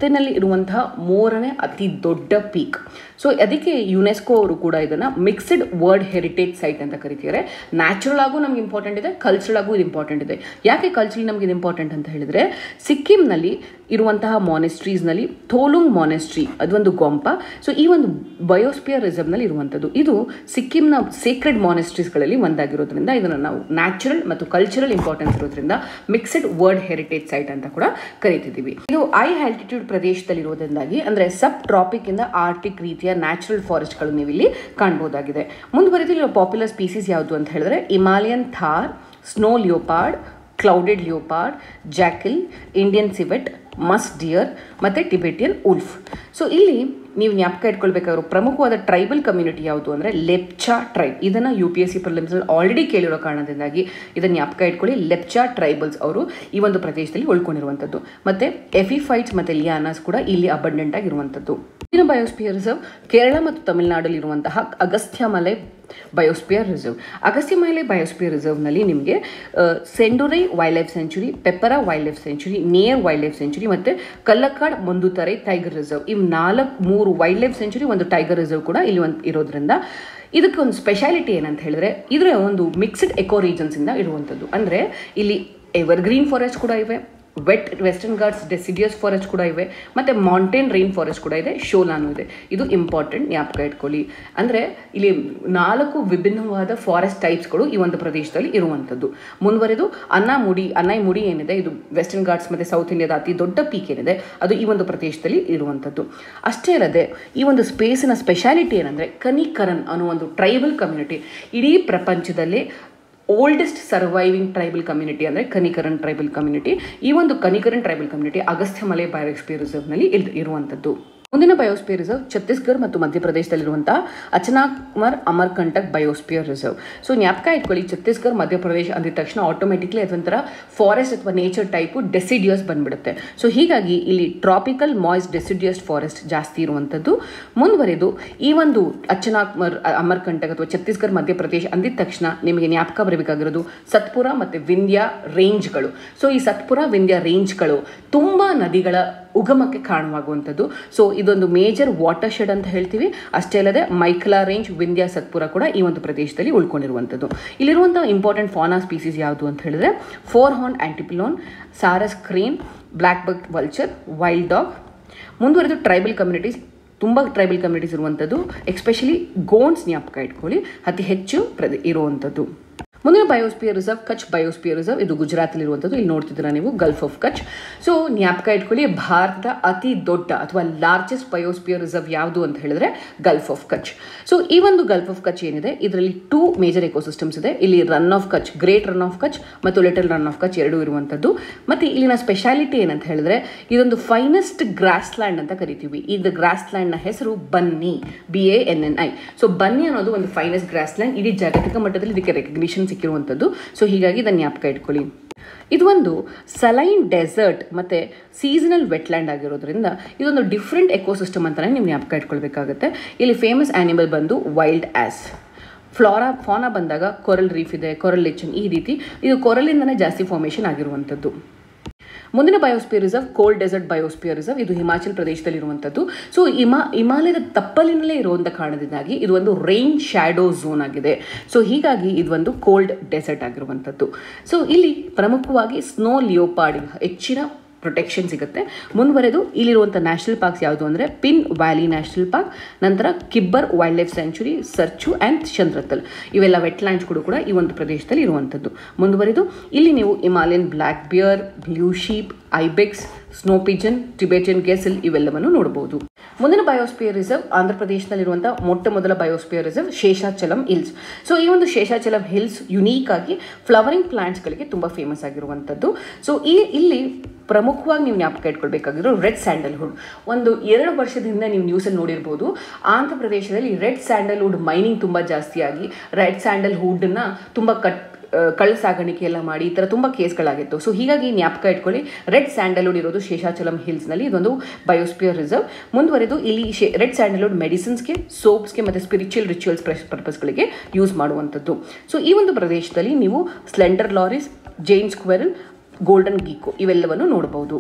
ಎತ್ತಿನಲ್ಲಿ ಇರುವಂತಹ ಮೂರನೇ ಅತಿ ದೊಡ್ಡ ಪೀಕ್. ಸೊ ಅದಕ್ಕೆ ಯುನೆಸ್ಕೋ ಅವರು ಕೂಡ ಇದನ್ನು ಮಿಕ್ಸ್ಡ್ ವರ್ಲ್ಡ್ ಹೆರಿಟೇಜ್ ಸೈಟ್ ಅಂತ ಕರಿತಿದ್ದಾರೆ. ನ್ಯಾಚುರಲ್ ಆಗು ನಮ್ಗೆ ಇಂಪಾರ್ಟೆಂಟ್ ಇದೆ, ಕಲ್ಚರಲ್ ಆಗು ಇದು ಇಂಪಾರ್ಟೆಂಟ್ ಇದೆ. ಯಾಕೆ ಕಲ್ಚರಲ್ ನಮಗೆ ಇದು ಇಂಪಾರ್ಟೆಂಟ್ ಅಂತ ಹೇಳಿದರೆ, ಸಿಕ್ಕಿಂನಲ್ಲಿ ಇರುವಂತಹ ಮಾನೆಸ್ಟ್ರೀಸ್ನಲ್ಲಿ ಥೋಲುಂಗ್ ಮಾನೆಸ್ಟ್ರಿ ಅದೊಂದು ಗೊಂಪ. ಸೊ ಈ ಒಂದು ಬಯೋಸ್ಪಿಯರ್ ರಿಸರ್ವ್ನಲ್ಲಿ ಇರುವಂಥದ್ದು. ಇದು ಸಿಕ್ಕಿಂನ ಸೇಕ್ರೆಡ್ ಮಾನೆಸ್ಟ್ರೀಸ್ಗಳಲ್ಲಿ ಒಂದಾಗಿರೋದ್ರಿಂದ ಇದನ್ನು ನಾವು ನ್ಯಾಚುರಲ್ ಮತ್ತು ಕಲ್ಚರಲ್ ಇಂಪಾರ್ಟೆನ್ಸ್ ಇರೋದ್ರಿಂದ ಮಿಕ್ಸ್ಡ್ ವರ್ಲ್ಡ್ ಹೆರಿಟೇಜ್ ಸೈಟ್ ಅಂತ ಕೂಡ ಕರಿತಿದ್ದೀವಿ. ಇದು ಐ ಆಲ್ಟಿಟ್ಯೂಡ್ ಪ್ರದೇಶದಲ್ಲಿ ಇರೋದ್ರಿಂದಾಗಿ ಅಂದರೆ ಸಬ್ ಟ್ರಾಪಿಕ್ ಇಂದ ಆರ್ಟಿಕ್ ರೀತಿಯ ನ್ಯಾಚುರಲ್ ಫಾರೆಸ್ಟ್ಗಳು ನೀವು ಇಲ್ಲಿ ಕಾಣಬಹುದಾಗಿದೆ. ಮುಂದುವರೆದಿರುವ ಪಾಪ್ಯುಲರ್ ಸ್ಪೀಸೀಸ್ ಯಾವುದು ಅಂತ ಹೇಳಿದ್ರೆ Himalayan tahr, snow leopard, clouded leopard, jackal, Indian civet, musk deer ಮತ್ತು ಟಿಬೆಟಿಯನ್ ಉಲ್ಫ್. ಸೊ ಇಲ್ಲಿ ನೀವು ಜ್ಞಾಪಕ ಇಟ್ಕೊಳ್ಬೇಕಾದ್ರು ಪ್ರಮುಖವಾದ ಟ್ರೈಬಲ್ ಕಮ್ಯುನಿಟಿ ಯಾವುದು ಅಂದರೆ ಲೆಪ್ಚಾ ಟ್ರೈಬ್. ಇದನ್ನು ಯು ಪಿ ಎಸ್ ಸಿ ಪ್ರಿಲಿಮ್ಸಲ್ಲಿ ಆಲ್ರೆಡಿ ಕೇಳಿರೋ ಕಾರಣದಿಂದಾಗಿ ಇದನ್ನು ಜ್ಞಾಪಕ ಇಟ್ಕೊಳ್ಳಿ. ಲೆಪ್ಚಾ ಟ್ರೈಬಲ್ಸ್ ಅವರು ಈ ಒಂದು ಪ್ರದೇಶದಲ್ಲಿ ಉಳ್ಕೊಂಡಿರುವಂಥದ್ದು. ಮತ್ತು ಎಫಿಫೈಟ್ಸ್ ಮತ್ತು ಲಿಯಾನಾಸ್ ಕೂಡ ಇಲ್ಲಿ ಅಬಂಡೆಂಟ್ ಆಗಿರುವಂಥದ್ದು. ಇನ್ನು ಬಯೋಸ್ಪಿಯರ್ ರಿಸರ್ವ್ ಕೇರಳ ಮತ್ತು ತಮಿಳುನಾಡಲ್ಲಿ ಇರುವಂತಹ Agasthya Mala biosphere reserve. Agasthya Mala biosphere ರಿಸರ್ವ್ನಲ್ಲಿ ನಿಮಗೆ Shendurney wildlife sanctuary, Peppara wildlife sanctuary, Neyyar wildlife sanctuary ಮತ್ತು ಕಲ್ಲಕ್ಕಾಡ್ ಮಂದುತರೈ ಟೈಗರ್ ರಿಸರ್ವ್, ಇವು ನಾಲ್ಕು ಮೂರು ವೈಲ್ಡ್ ಲೈಫ್ ಸೆಂಚುರಿ, ಒಂದು ಟೈಗರ್ ರಿಸರ್ವ್ ಕೂಡ ಇಲ್ಲಿ ಒಂದು ಇರೋದ್ರಿಂದ ಇದಕ್ಕೆ ಒಂದು ಸ್ಪೆಷಾಲಿಟಿ ಏನಂತ ಹೇಳಿದ್ರೆ, ಇದರ ಒಂದು ಮಿಕ್ಸ್ಡ್ ಎಕೋ ರೀಜನ್ಸ್ ಇಂದ ಇರುವಂಥದ್ದು. ಅಂದರೆ ಇಲ್ಲಿ ಎವರ್ಗ್ರೀನ್ ಫಾರೆಸ್ಟ್ ಕೂಡ ಇವೆ, wet Western Ghats deciduous forest ಕೂಡ ಇವೆ, ಮತ್ತು ಮೌಂಟೇನ್ ರೈನ್ ಫಾರೆಸ್ಟ್ ಕೂಡ ಇದೆ, ಶೋಲಾನು ಇದೆ. ಇದು ಇಂಪಾರ್ಟೆಂಟ್, ಜ್ಞಾಪಕ ಇಟ್ಕೊಳ್ಳಿ. ಅಂದರೆ ಇಲ್ಲಿ ನಾಲ್ಕು ವಿಭಿನ್ನವಾದ ಫಾರೆಸ್ಟ್ ಟೈಪ್ಸ್ಗಳು ಈ ಒಂದು ಪ್ರದೇಶದಲ್ಲಿ ಇರುವಂಥದ್ದು. ಮುಂದುವರೆದು ಅನ್ನಾಮುಡಿ ಅನ್ನೈಮುಡಿ ಏನಿದೆ, ಇದು ವೆಸ್ಟರ್ನ್ ಘಾಟ್ಸ್ ಮತ್ತು ಸೌತ್ ಇಂಡಿಯಾದ ಅತಿ ದೊಡ್ಡ ಪೀಕ್ ಏನಿದೆ ಅದು ಈ ಒಂದು ಪ್ರದೇಶದಲ್ಲಿ ಇರುವಂಥದ್ದು. ಅಷ್ಟೇ ಅಲ್ಲದೆ ಈ ಒಂದು ಸ್ಪೇಸಿನ ಸ್ಪೆಷಾಲಿಟಿ ಏನಂದರೆ ಕನಿಕರನ್ ಅನ್ನೋ ಒಂದು ಟ್ರೈಬಲ್ ಕಮ್ಯುನಿಟಿ ಇಡೀ ಪ್ರಪಂಚದಲ್ಲಿ ಓಲ್ಡೆಸ್ಟ್ ಸರ್ವೈವಿಂಗ್ ಟ್ರೈಬಲ್ ಕಮ್ಯುನಿಟಿ ಅಂದರೆ ಕನಿಕರನ್ ಟ್ರೈಬಲ್ ಕಮ್ಯುನಿಟಿ. ಈ ಒಂದು Kanikaran tribal community Agasthya Mala biosphere ರಿಸರ್ವ್ನಲ್ಲಿ ಇರುವಂಥದ್ದು. ಮುಂದಿನ ಬಯೋಸ್ಪಿಯರ್ ರಿಸರ್ವ್ ಛತ್ತೀಸ್ಗಢ ಮತ್ತು ಮಧ್ಯಪ್ರದೇಶದಲ್ಲಿರುವಂತಹ Achanakmar Amarkantak biosphere reserve. So ಜ್ಞಾಪಕ ಇಟ್ಕೊಳ್ಳಿ, ಛತ್ತೀಸ್ಗಢ ಮಧ್ಯಪ್ರದೇಶ ಅಂದಿದ ತಕ್ಷಣ ಆಟೋಮೆಟಿಕ್ಲಿ ಅದೊಂಥರ ಫಾರೆಸ್ಟ್ ಅಥವಾ ನೇಚರ್ ಟೈಪು ಡೆಸಿಡಿಯಸ್ ಬಂದ್ಬಿಡುತ್ತೆ. ಸೊ ಹೀಗಾಗಿ ಇಲ್ಲಿ ಟ್ರಾಪಿಕಲ್ ಮಾಯ್ಸ್ ಡೆಸಿಡಿಯಸ್ ಫಾರೆಸ್ಟ್ ಜಾಸ್ತಿ ಇರುವಂಥದ್ದು. ಮುಂದುವರೆದು ಈ ಒಂದು ಅಚನಾಕ್ಮರ್ ಅಮರ್ಕಂಟಕ್ ಅಥವಾ ಛತ್ತೀಸ್ಗಢ ಮಧ್ಯಪ್ರದೇಶ ಅಂದಿದ ತಕ್ಷಣ ನಿಮಗೆ ಜ್ಞಾಪಕ ಬರಬೇಕಾಗಿರೋದು ಸತ್ಪುರ ಮತ್ತು ವಿಂಧ್ಯ ರೇಂಜ್ಗಳು. ಸೊ ಈ ಸತ್ಪುರ ವಿಂಧ್ಯ ರೇಂಜ್ಗಳು ತುಂಬ ನದಿಗಳ ಉಗಮಕ್ಕೆ ಕಾರಣವಾಗುವಂಥದ್ದು. ಸೊ ಇದೊಂದು ಮೇಜರ್ ವಾಟರ್ ಶೆಡ್ ಅಂತ ಹೇಳ್ತೀವಿ. ಅಷ್ಟೇ ಅಲ್ಲದೆ ಮೈಕಲಾ ರೇಂಜ್, ವಿಂಧ್ಯ, ಸತ್ಪುರ ಕೂಡ ಈ ಒಂದು ಪ್ರದೇಶದಲ್ಲಿ ಉಳ್ಕೊಂಡಿರುವಂಥದ್ದು. ಇಲ್ಲಿರುವಂಥ ಇಂಪಾರ್ಟೆಂಟ್ ಫಾನಾ ಸ್ಪೀಸೀಸ್ ಯಾವುದು ಅಂತ ಹೇಳಿದ್ರೆ four horn antelope, sarus crane, blackbuck vulture, wild dog. ಮುಂದುವರೆದು ಟ್ರೈಬಲ್ ಕಮ್ಯುನಿಟೀಸ್, ತುಂಬ ಟ್ರೈಬಲ್ ಕಮ್ಯುನಿಟೀಸ್ ಇರುವಂಥದ್ದು. ಎಸ್ಪೆಷಲಿ ಗೋಂಡ್ಸ್ ಜ್ಞಾಪಕ ಇಟ್ಕೊಳ್ಳಿ, ಅತಿ ಹೆಚ್ಚು ಪ್ರದೇ ಇರುವಂಥದ್ದು. ಮುಂದಿನ biosphere reserve Kutch biosphere reserve. ಇದು ಗುಜರಾತಲ್ಲಿ ಇರುವಂಥದ್ದು. ಇಲ್ಲಿ ನೋಡ್ತಿದ್ದೀರಾ ನೀವು ಗಲ್ಫ್ ಆಫ್ ಕಚ್. ಸೊ ಜ್ಞಾಪಕ ಇಟ್ಕೊಳ್ಳಿ, ಭಾರತದ ಅತಿ ದೊಡ್ಡ ಅಥವಾ ಲಾರ್ಜೆಸ್ಟ್ ಬಯೋಸ್ಪಿಯರ್ ರಿಸರ್ವ್ ಯಾವುದು ಅಂತ ಹೇಳಿದ್ರೆ ಗಲ್ಫ್ ಆಫ್ ಕಚ್. ಸೊ ಈ ಒಂದು ಗಲ್ಫ್ ಆಫ್ ಕಚ್ ಏನಿದೆ ಇದರಲ್ಲಿ ಟೂ ಮೇಜರ್ ಎಕೋಸಿಸ್ಟಮ್ಸ್ ಇದೆ. ಇಲ್ಲಿ run of Kutch, great run of Kutch ಮತ್ತು ಲಿಟಲ್ ರನ್ ಆಫ್ ಕಚ್ ಎರಡೂ ಇರುವಂಥದ್ದು. ಮತ್ತು ಇಲ್ಲಿನ ಸ್ಪೆಷಾಲಿಟಿ ಏನಂತ ಹೇಳಿದ್ರೆ ಇದೊಂದು ಫೈನೆಸ್ಟ್ ಗ್ರಾಸ್ ಲ್ಯಾಂಡ್ ಅಂತ ಕರಿತೀವಿ. ಇದು ಗ್ರಾಸ್ ಲ್ಯಾಂಡ್ನ ಹೆಸರು Banni, B A N N I. So Banni ಅನ್ನೋದು ಒಂದು ಫೈನೆಸ್ಟ್ ಗ್ರಾಸ್ ಲ್ಯಾಂಡ್. ಇಡೀ ಜಾಗತಿಕ ಮಟ್ಟದಲ್ಲಿ ಇದಕ್ಕೆ ರೆಕಗ್ನಿಷನ್ ಸಿಕ್ಕಿರುವಂಥದ್ದು. ಸೊ ಹೀಗಾಗಿ ಇದನ್ನು ಜ್ಞಾಪಕ ಇಟ್ಕೊಳ್ಳಿ. ಇದು ಒಂದು ಸಲೈನ್ ಡೆಸರ್ಟ್ ಮತ್ತು ಸೀಸನಲ್ ವೆಟ್ಲ್ಯಾಂಡ್ ಆಗಿರೋದ್ರಿಂದ ಇದೊಂದು ಡಿಫ್ರೆಂಟ್ ಎಕೋಸಿಸ್ಟಮ್ ಅಂತಲೇ ನೀವು ಜ್ಞಾಪಕ ಇಟ್ಕೊಳ್ಬೇಕಾಗುತ್ತೆ. ಇಲ್ಲಿ ಫೇಮಸ್ ಆ್ಯನಿಮಲ್ ಬಂದು ವೈಲ್ಡ್ ಆ್ಯಸ್. ಫ್ಲೋರಾ ಫಾನಾ ಬಂದಾಗ ಕೊರಲ್ ರೀಫ್ ಇದೆ, ಕೊರಲ್ ಲಿಚನ್, ಈ ರೀತಿ ಇದು ಕೊರಲಿಂದನೇ ಜಾಸ್ತಿ ಫಾರ್ಮೇಷನ್ ಆಗಿರುವಂಥದ್ದು. ಮುಂದಿನ biosphere reserve cold desert biosphere reserve. ಇದು ಹಿಮಾಚಲ್ ಪ್ರದೇಶದಲ್ಲಿರುವಂಥದ್ದು. ಸೊ ಹಿಮಾ ಹಿಮಾಲಯದ ತಪ್ಪಲಿನಲ್ಲೇ ಇರುವಂಥ ಕಾರಣದಿಂದಾಗಿ ಇದು ಒಂದು ರೈನ್ ಶ್ಯಾಡೋ ಝೋನ್ ಆಗಿದೆ. ಸೊ ಹೀಗಾಗಿ ಇದು ಒಂದು ಕೋಲ್ಡ್ ಡೆಸರ್ಟ್ ಆಗಿರುವಂಥದ್ದು. ಸೊ ಇಲ್ಲಿ ಪ್ರಮುಖವಾಗಿ ಸ್ನೋ ಲಿಯೋಪಾರ್ಡ್ ಹೆಚ್ಚಿನ ಪ್ರೊಟೆಕ್ಷನ್ ಸಿಗುತ್ತೆ. ಮುಂದುವರೆದು ಇಲ್ಲಿರುವಂಥ ನ್ಯಾಷನಲ್ ಪಾರ್ಕ್ಸ್ ಯಾವುದು ಅಂದರೆ ಪಿನ್ ವ್ಯಾಲಿ ನ್ಯಾಷನಲ್ ಪಾರ್ಕ್, ನಂತರ Kibber wildlife sanctuary, Sarchu and Chandratal, ಇವೆಲ್ಲ ವೆಟ್ಲ್ಯಾಂಡ್ಸ್ಗಳು ಕೂಡ ಈ ಒಂದು ಪ್ರದೇಶದಲ್ಲಿ ಇರುವಂಥದ್ದು. ಮುಂದುವರೆದು ಇಲ್ಲಿ ನೀವು Himalayan black bear, blue sheep, ibex, snow pigeon, Tibetan gazelle ಇವೆಲ್ಲವನ್ನು ನೋಡಬಹುದು. ಮುಂದಿನ ಬಯೋಸ್ಪಿಯರ್ ರಿಸರ್ವ್ ಆಂಧ್ರ ಪ್ರದೇಶದಲ್ಲಿರುವಂಥ ಮೊಟ್ಟ ಮೊದಲ biosphere reserve Seshachalam hills. So ಈ ಒಂದು ಶೇಷಾಚಲಂ ಹಿಲ್ಸ್ ಯುನೀಕ್ ಆಗಿ ಫ್ಲವರಿಂಗ್ ಪ್ಲಾಂಟ್ಸ್ಗಳಿಗೆ ತುಂಬ ಫೇಮಸ್ ಆಗಿರುವಂಥದ್ದು. ಸೊ ಈ ಇಲ್ಲಿ ಪ್ರಮುಖವಾಗಿ ನೀವು ಜ್ಞಾಪಕ ಇಟ್ಕೊಳ್ಬೇಕಾಗಿರೋ ರೆಡ್ ಸ್ಯಾಂಡಲ್ವುಡ್. ಒಂದು ಎರಡು ವರ್ಷದ ಹಿಂದೆ ನೀವು ನ್ಯೂಸಲ್ಲಿ ನೋಡಿರ್ಬೋದು, ಆಂಧ್ರ ಪ್ರದೇಶದಲ್ಲಿ ರೆಡ್ ಸ್ಯಾಂಡಲ್ವುಡ್ ಮೈನಿಂಗ್ ತುಂಬ ಜಾಸ್ತಿಯಾಗಿ ರೆಡ್ ಸ್ಯಾಂಡಲ್ವುಡ್ನ ತುಂಬ ಕಟ್ ಕಳ್ಳ ಸಾಗಾಣಿಕೆ ಎಲ್ಲ ಮಾಡಿ ಈ ಥರ ತುಂಬ ಕೇಸ್ಗಳಾಗಿತ್ತು. ಸೊ ಹೀಗಾಗಿ ಜ್ಞಾಪಕ ಇಟ್ಕೊಳ್ಳಿ, ರೆಡ್ ಸ್ಯಾಂಡಲ್ವುಡ್ ಇರೋದು ಶೇಷಾಚಲಂ ಹಿಲ್ಸ್ನಲ್ಲಿ. ಇದೊಂದು ಬಯೋಸ್ಪಿಯರ್ ರಿಸರ್ವ್. ಮುಂದುವರೆದು ಇಲ್ಲಿ ಶೇ ರೆಡ್ ಸ್ಯಾಂಡಲ್ವುಡ್ ಮೆಡಿಸಿನ್ಸ್ಗೆ, ಸೋಪ್ಸ್ಗೆ ಮತ್ತು ಸ್ಪಿರಿಚುವಲ್ ರಿಚುವಲ್ಸ್ ಪರ್ಪಸ್ಗಳಿಗೆ ಯೂಸ್ ಮಾಡುವಂಥದ್ದು. ಸೊ ಈ ಒಂದು ಪ್ರದೇಶದಲ್ಲಿ ನೀವು slender loris, giant squirrel, golden gecko ಇವೆಲ್ಲವನ್ನು ನೋಡಬಹುದು.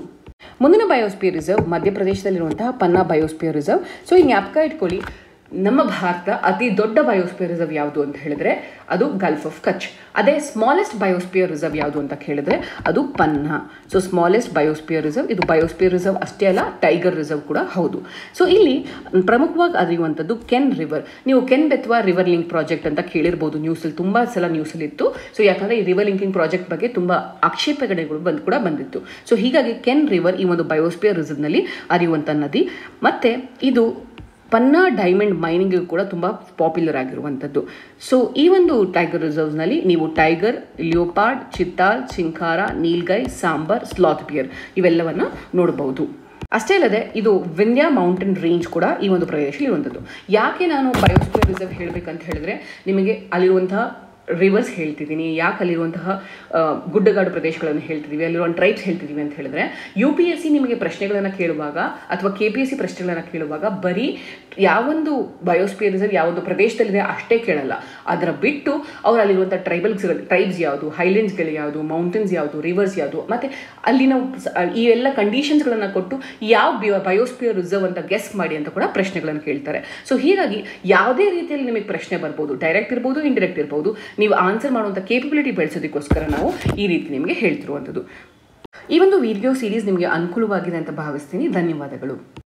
ಮುಂದಿನ ಬಯೋಸ್ಪಿಯರ್ ರಿಸರ್ವ್ ಮಧ್ಯಪ್ರದೇಶದಲ್ಲಿರುವಂತಹ ಪನ್ನಾ ಬಯೋಸ್ಪಿಯರ್ ರಿಸರ್ವ್. ಸೊ ಈ ಜ್ಞಾಪಕ ಇಟ್ಕೊಳ್ಳಿ, ನಮ್ಮ ಭಾರತ ಅತಿ ದೊಡ್ಡ ಬಯೋಸ್ಪಿಯರ್ ರಿಸರ್ವ್ ಯಾವುದು ಅಂತ ಹೇಳಿದ್ರೆ ಅದು ಗಲ್ಫ್ ಆಫ್ ಕಚ್. ಅದೇ ಸ್ಮಾಲೆಸ್ಟ್ ಬಯೋಸ್ಪಿಯರ್ ರಿಸರ್ವ್ ಯಾವುದು ಅಂತ ಹೇಳಿದ್ರೆ ಅದು Panna. So smallest biosphere reserve, ಇದು ಬಯೋಸ್ಪಿಯರ್ ರಿಸರ್ವ್ ಅಷ್ಟೇ ಅಲ್ಲ, ಟೈಗರ್ ರಿಸರ್ವ್ ಕೂಡ ಹೌದು. ಸೊ ಇಲ್ಲಿ ಪ್ರಮುಖವಾಗಿ ಅರಿಯುವಂಥದ್ದು ಕೆನ್ ರಿವರ್. ನೀವು Ken Betwa river link project ಅಂತ ಕೇಳಿರ್ಬೋದು, ನ್ಯೂಸಲ್ಲಿ ತುಂಬ ಸಲ ನ್ಯೂಸಲ್ಲಿ ಇತ್ತು. ಸೊ ಯಾಕಂದರೆ ಈ ರಿವರ್ ಲಿಂಕಿಂಗ್ ಪ್ರಾಜೆಕ್ಟ್ ಬಗ್ಗೆ ತುಂಬ ಆಕ್ಷೇಪಣೆಗಳು ಬಂದು ಕೂಡ ಬಂದಿತ್ತು. ಸೊ ಹೀಗಾಗಿ ಕೆನ್ ರಿವರ್ ಈ ಒಂದು ಬಯೋಸ್ಪಿಯರ್ ರಿಸರ್ವ್ನಲ್ಲಿ ಹರಿಯುವಂಥ ನದಿ. ಮತ್ತು ಇದು ಪನ್ನಾ ಡೈಮಂಡ್ ಮೈನಿಂಗ್ ಕೂಡ ತುಂಬ ಪಾಪ್ಯುಲರ್ ಆಗಿರುವಂಥದ್ದು. ಸೊ ಈ ಒಂದು ಟೈಗರ್ ರಿಸರ್ವ್ಸ್ನಲ್ಲಿ ನೀವು tiger, leopard, chital, chinkara, nilgai, sambar, sloth bear ಇವೆಲ್ಲವನ್ನು ನೋಡಬಹುದು. ಅಷ್ಟೇ ಅಲ್ಲದೆ ಇದು ವಿಂಧ್ಯ ಮೌಂಟೇನ್ ರೇಂಜ್ ಕೂಡ ಈ ಒಂದು ಪ್ರದೇಶದಲ್ಲಿ ಇರುವಂಥದ್ದು. ಯಾಕೆ ನಾನು ಬಯೋಸ್ಪಿಯರ್ ರಿಸರ್ವ್ ಹೇಳಬೇಕಂತ ಹೇಳಿದ್ರೆ ನಿಮಗೆ ಅಲ್ಲಿರುವಂತಹ ರಿವರ್ಸ್ ಹೇಳ್ತಿದ್ದೀನಿ, ಯಾಕೆ ಅಲ್ಲಿರುವಂತಹ ಗುಡ್ಡಗಾಡು ಪ್ರದೇಶಗಳನ್ನು ಹೇಳ್ತಿದ್ದೀವಿ, ಅಲ್ಲಿರುವಂಥ ಟ್ರೈಬ್ಸ್ ಹೇಳ್ತಿದ್ದೀವಿ ಅಂತ ಹೇಳಿದ್ರೆ, ಯು ಪಿ ಎಸ್ ಸಿ ನಿಮಗೆ ಪ್ರಶ್ನೆಗಳನ್ನು ಕೇಳುವಾಗ ಅಥವಾ ಕೆ ಪಿ ಎಸ್ ಸಿ ಪ್ರಶ್ನೆಗಳನ್ನು ಕೇಳುವಾಗ ಬರೀ ಯಾವೊಂದು ಬಯೋಸ್ಪಿಯರ್ ರಿಸರ್ವ್ ಯಾವೊಂದು ಪ್ರದೇಶದಲ್ಲಿದೆ ಅಷ್ಟೇ ಕೇಳಲ್ಲ. ಅದರ ಬಿಟ್ಟು ಅವ್ರು ಅಲ್ಲಿರುವಂಥ ಟ್ರೈಬಲ್ಸ್ ಟ್ರೈಬ್ಸ್ ಯಾವುದು, ಹೈಲ್ಯಾಂಡ್ಸ್ಗಳು ಯಾವುದು, ಮೌಂಟೇನ್ಸ್ ಯಾವುದು, ರಿವರ್ಸ್ ಯಾವುದು, ಮತ್ತು ಅಲ್ಲಿನ ಈ ಎಲ್ಲ ಕಂಡೀಷನ್ಸ್ಗಳನ್ನು ಕೊಟ್ಟು ಯಾವ ಬಯೋಸ್ಪಿಯರ್ ರಿಸರ್ವ್ ಅಂತ ಗೆಸ್ ಮಾಡಿ ಅಂತ ಕೂಡ ಪ್ರಶ್ನೆಗಳನ್ನು ಕೇಳ್ತಾರೆ. ಸೊ ಹೀಗಾಗಿ ಯಾವುದೇ ರೀತಿಯಲ್ಲಿ ನಿಮಗೆ ಪ್ರಶ್ನೆ ಬರ್ಬೋದು, ಡೈರೆಕ್ಟ್ ಇರ್ಬೋದು, ಇಂಡೈರೆಕ್ಟ್ ಇರ್ಬೋದು. ನೀವು ಆನ್ಸರ್ ಮಾಡುವಂಥ ಕೇಪಬಿಲಿಟಿ ಬೆಳೆಸೋದಕ್ಕೋಸ್ಕರ ನಾವು ಈ ರೀತಿ ನಿಮಗೆ ಹೇಳ್ತಿರುವಂಥದ್ದು. ಈ ಒಂದು ವಿಡಿಯೋ ಸೀರೀಸ್ ನಿಮಗೆ ಅನುಕೂಲವಾಗಿದೆ ಅಂತ ಭಾವಿಸ್ತೀನಿ. ಧನ್ಯವಾದಗಳು.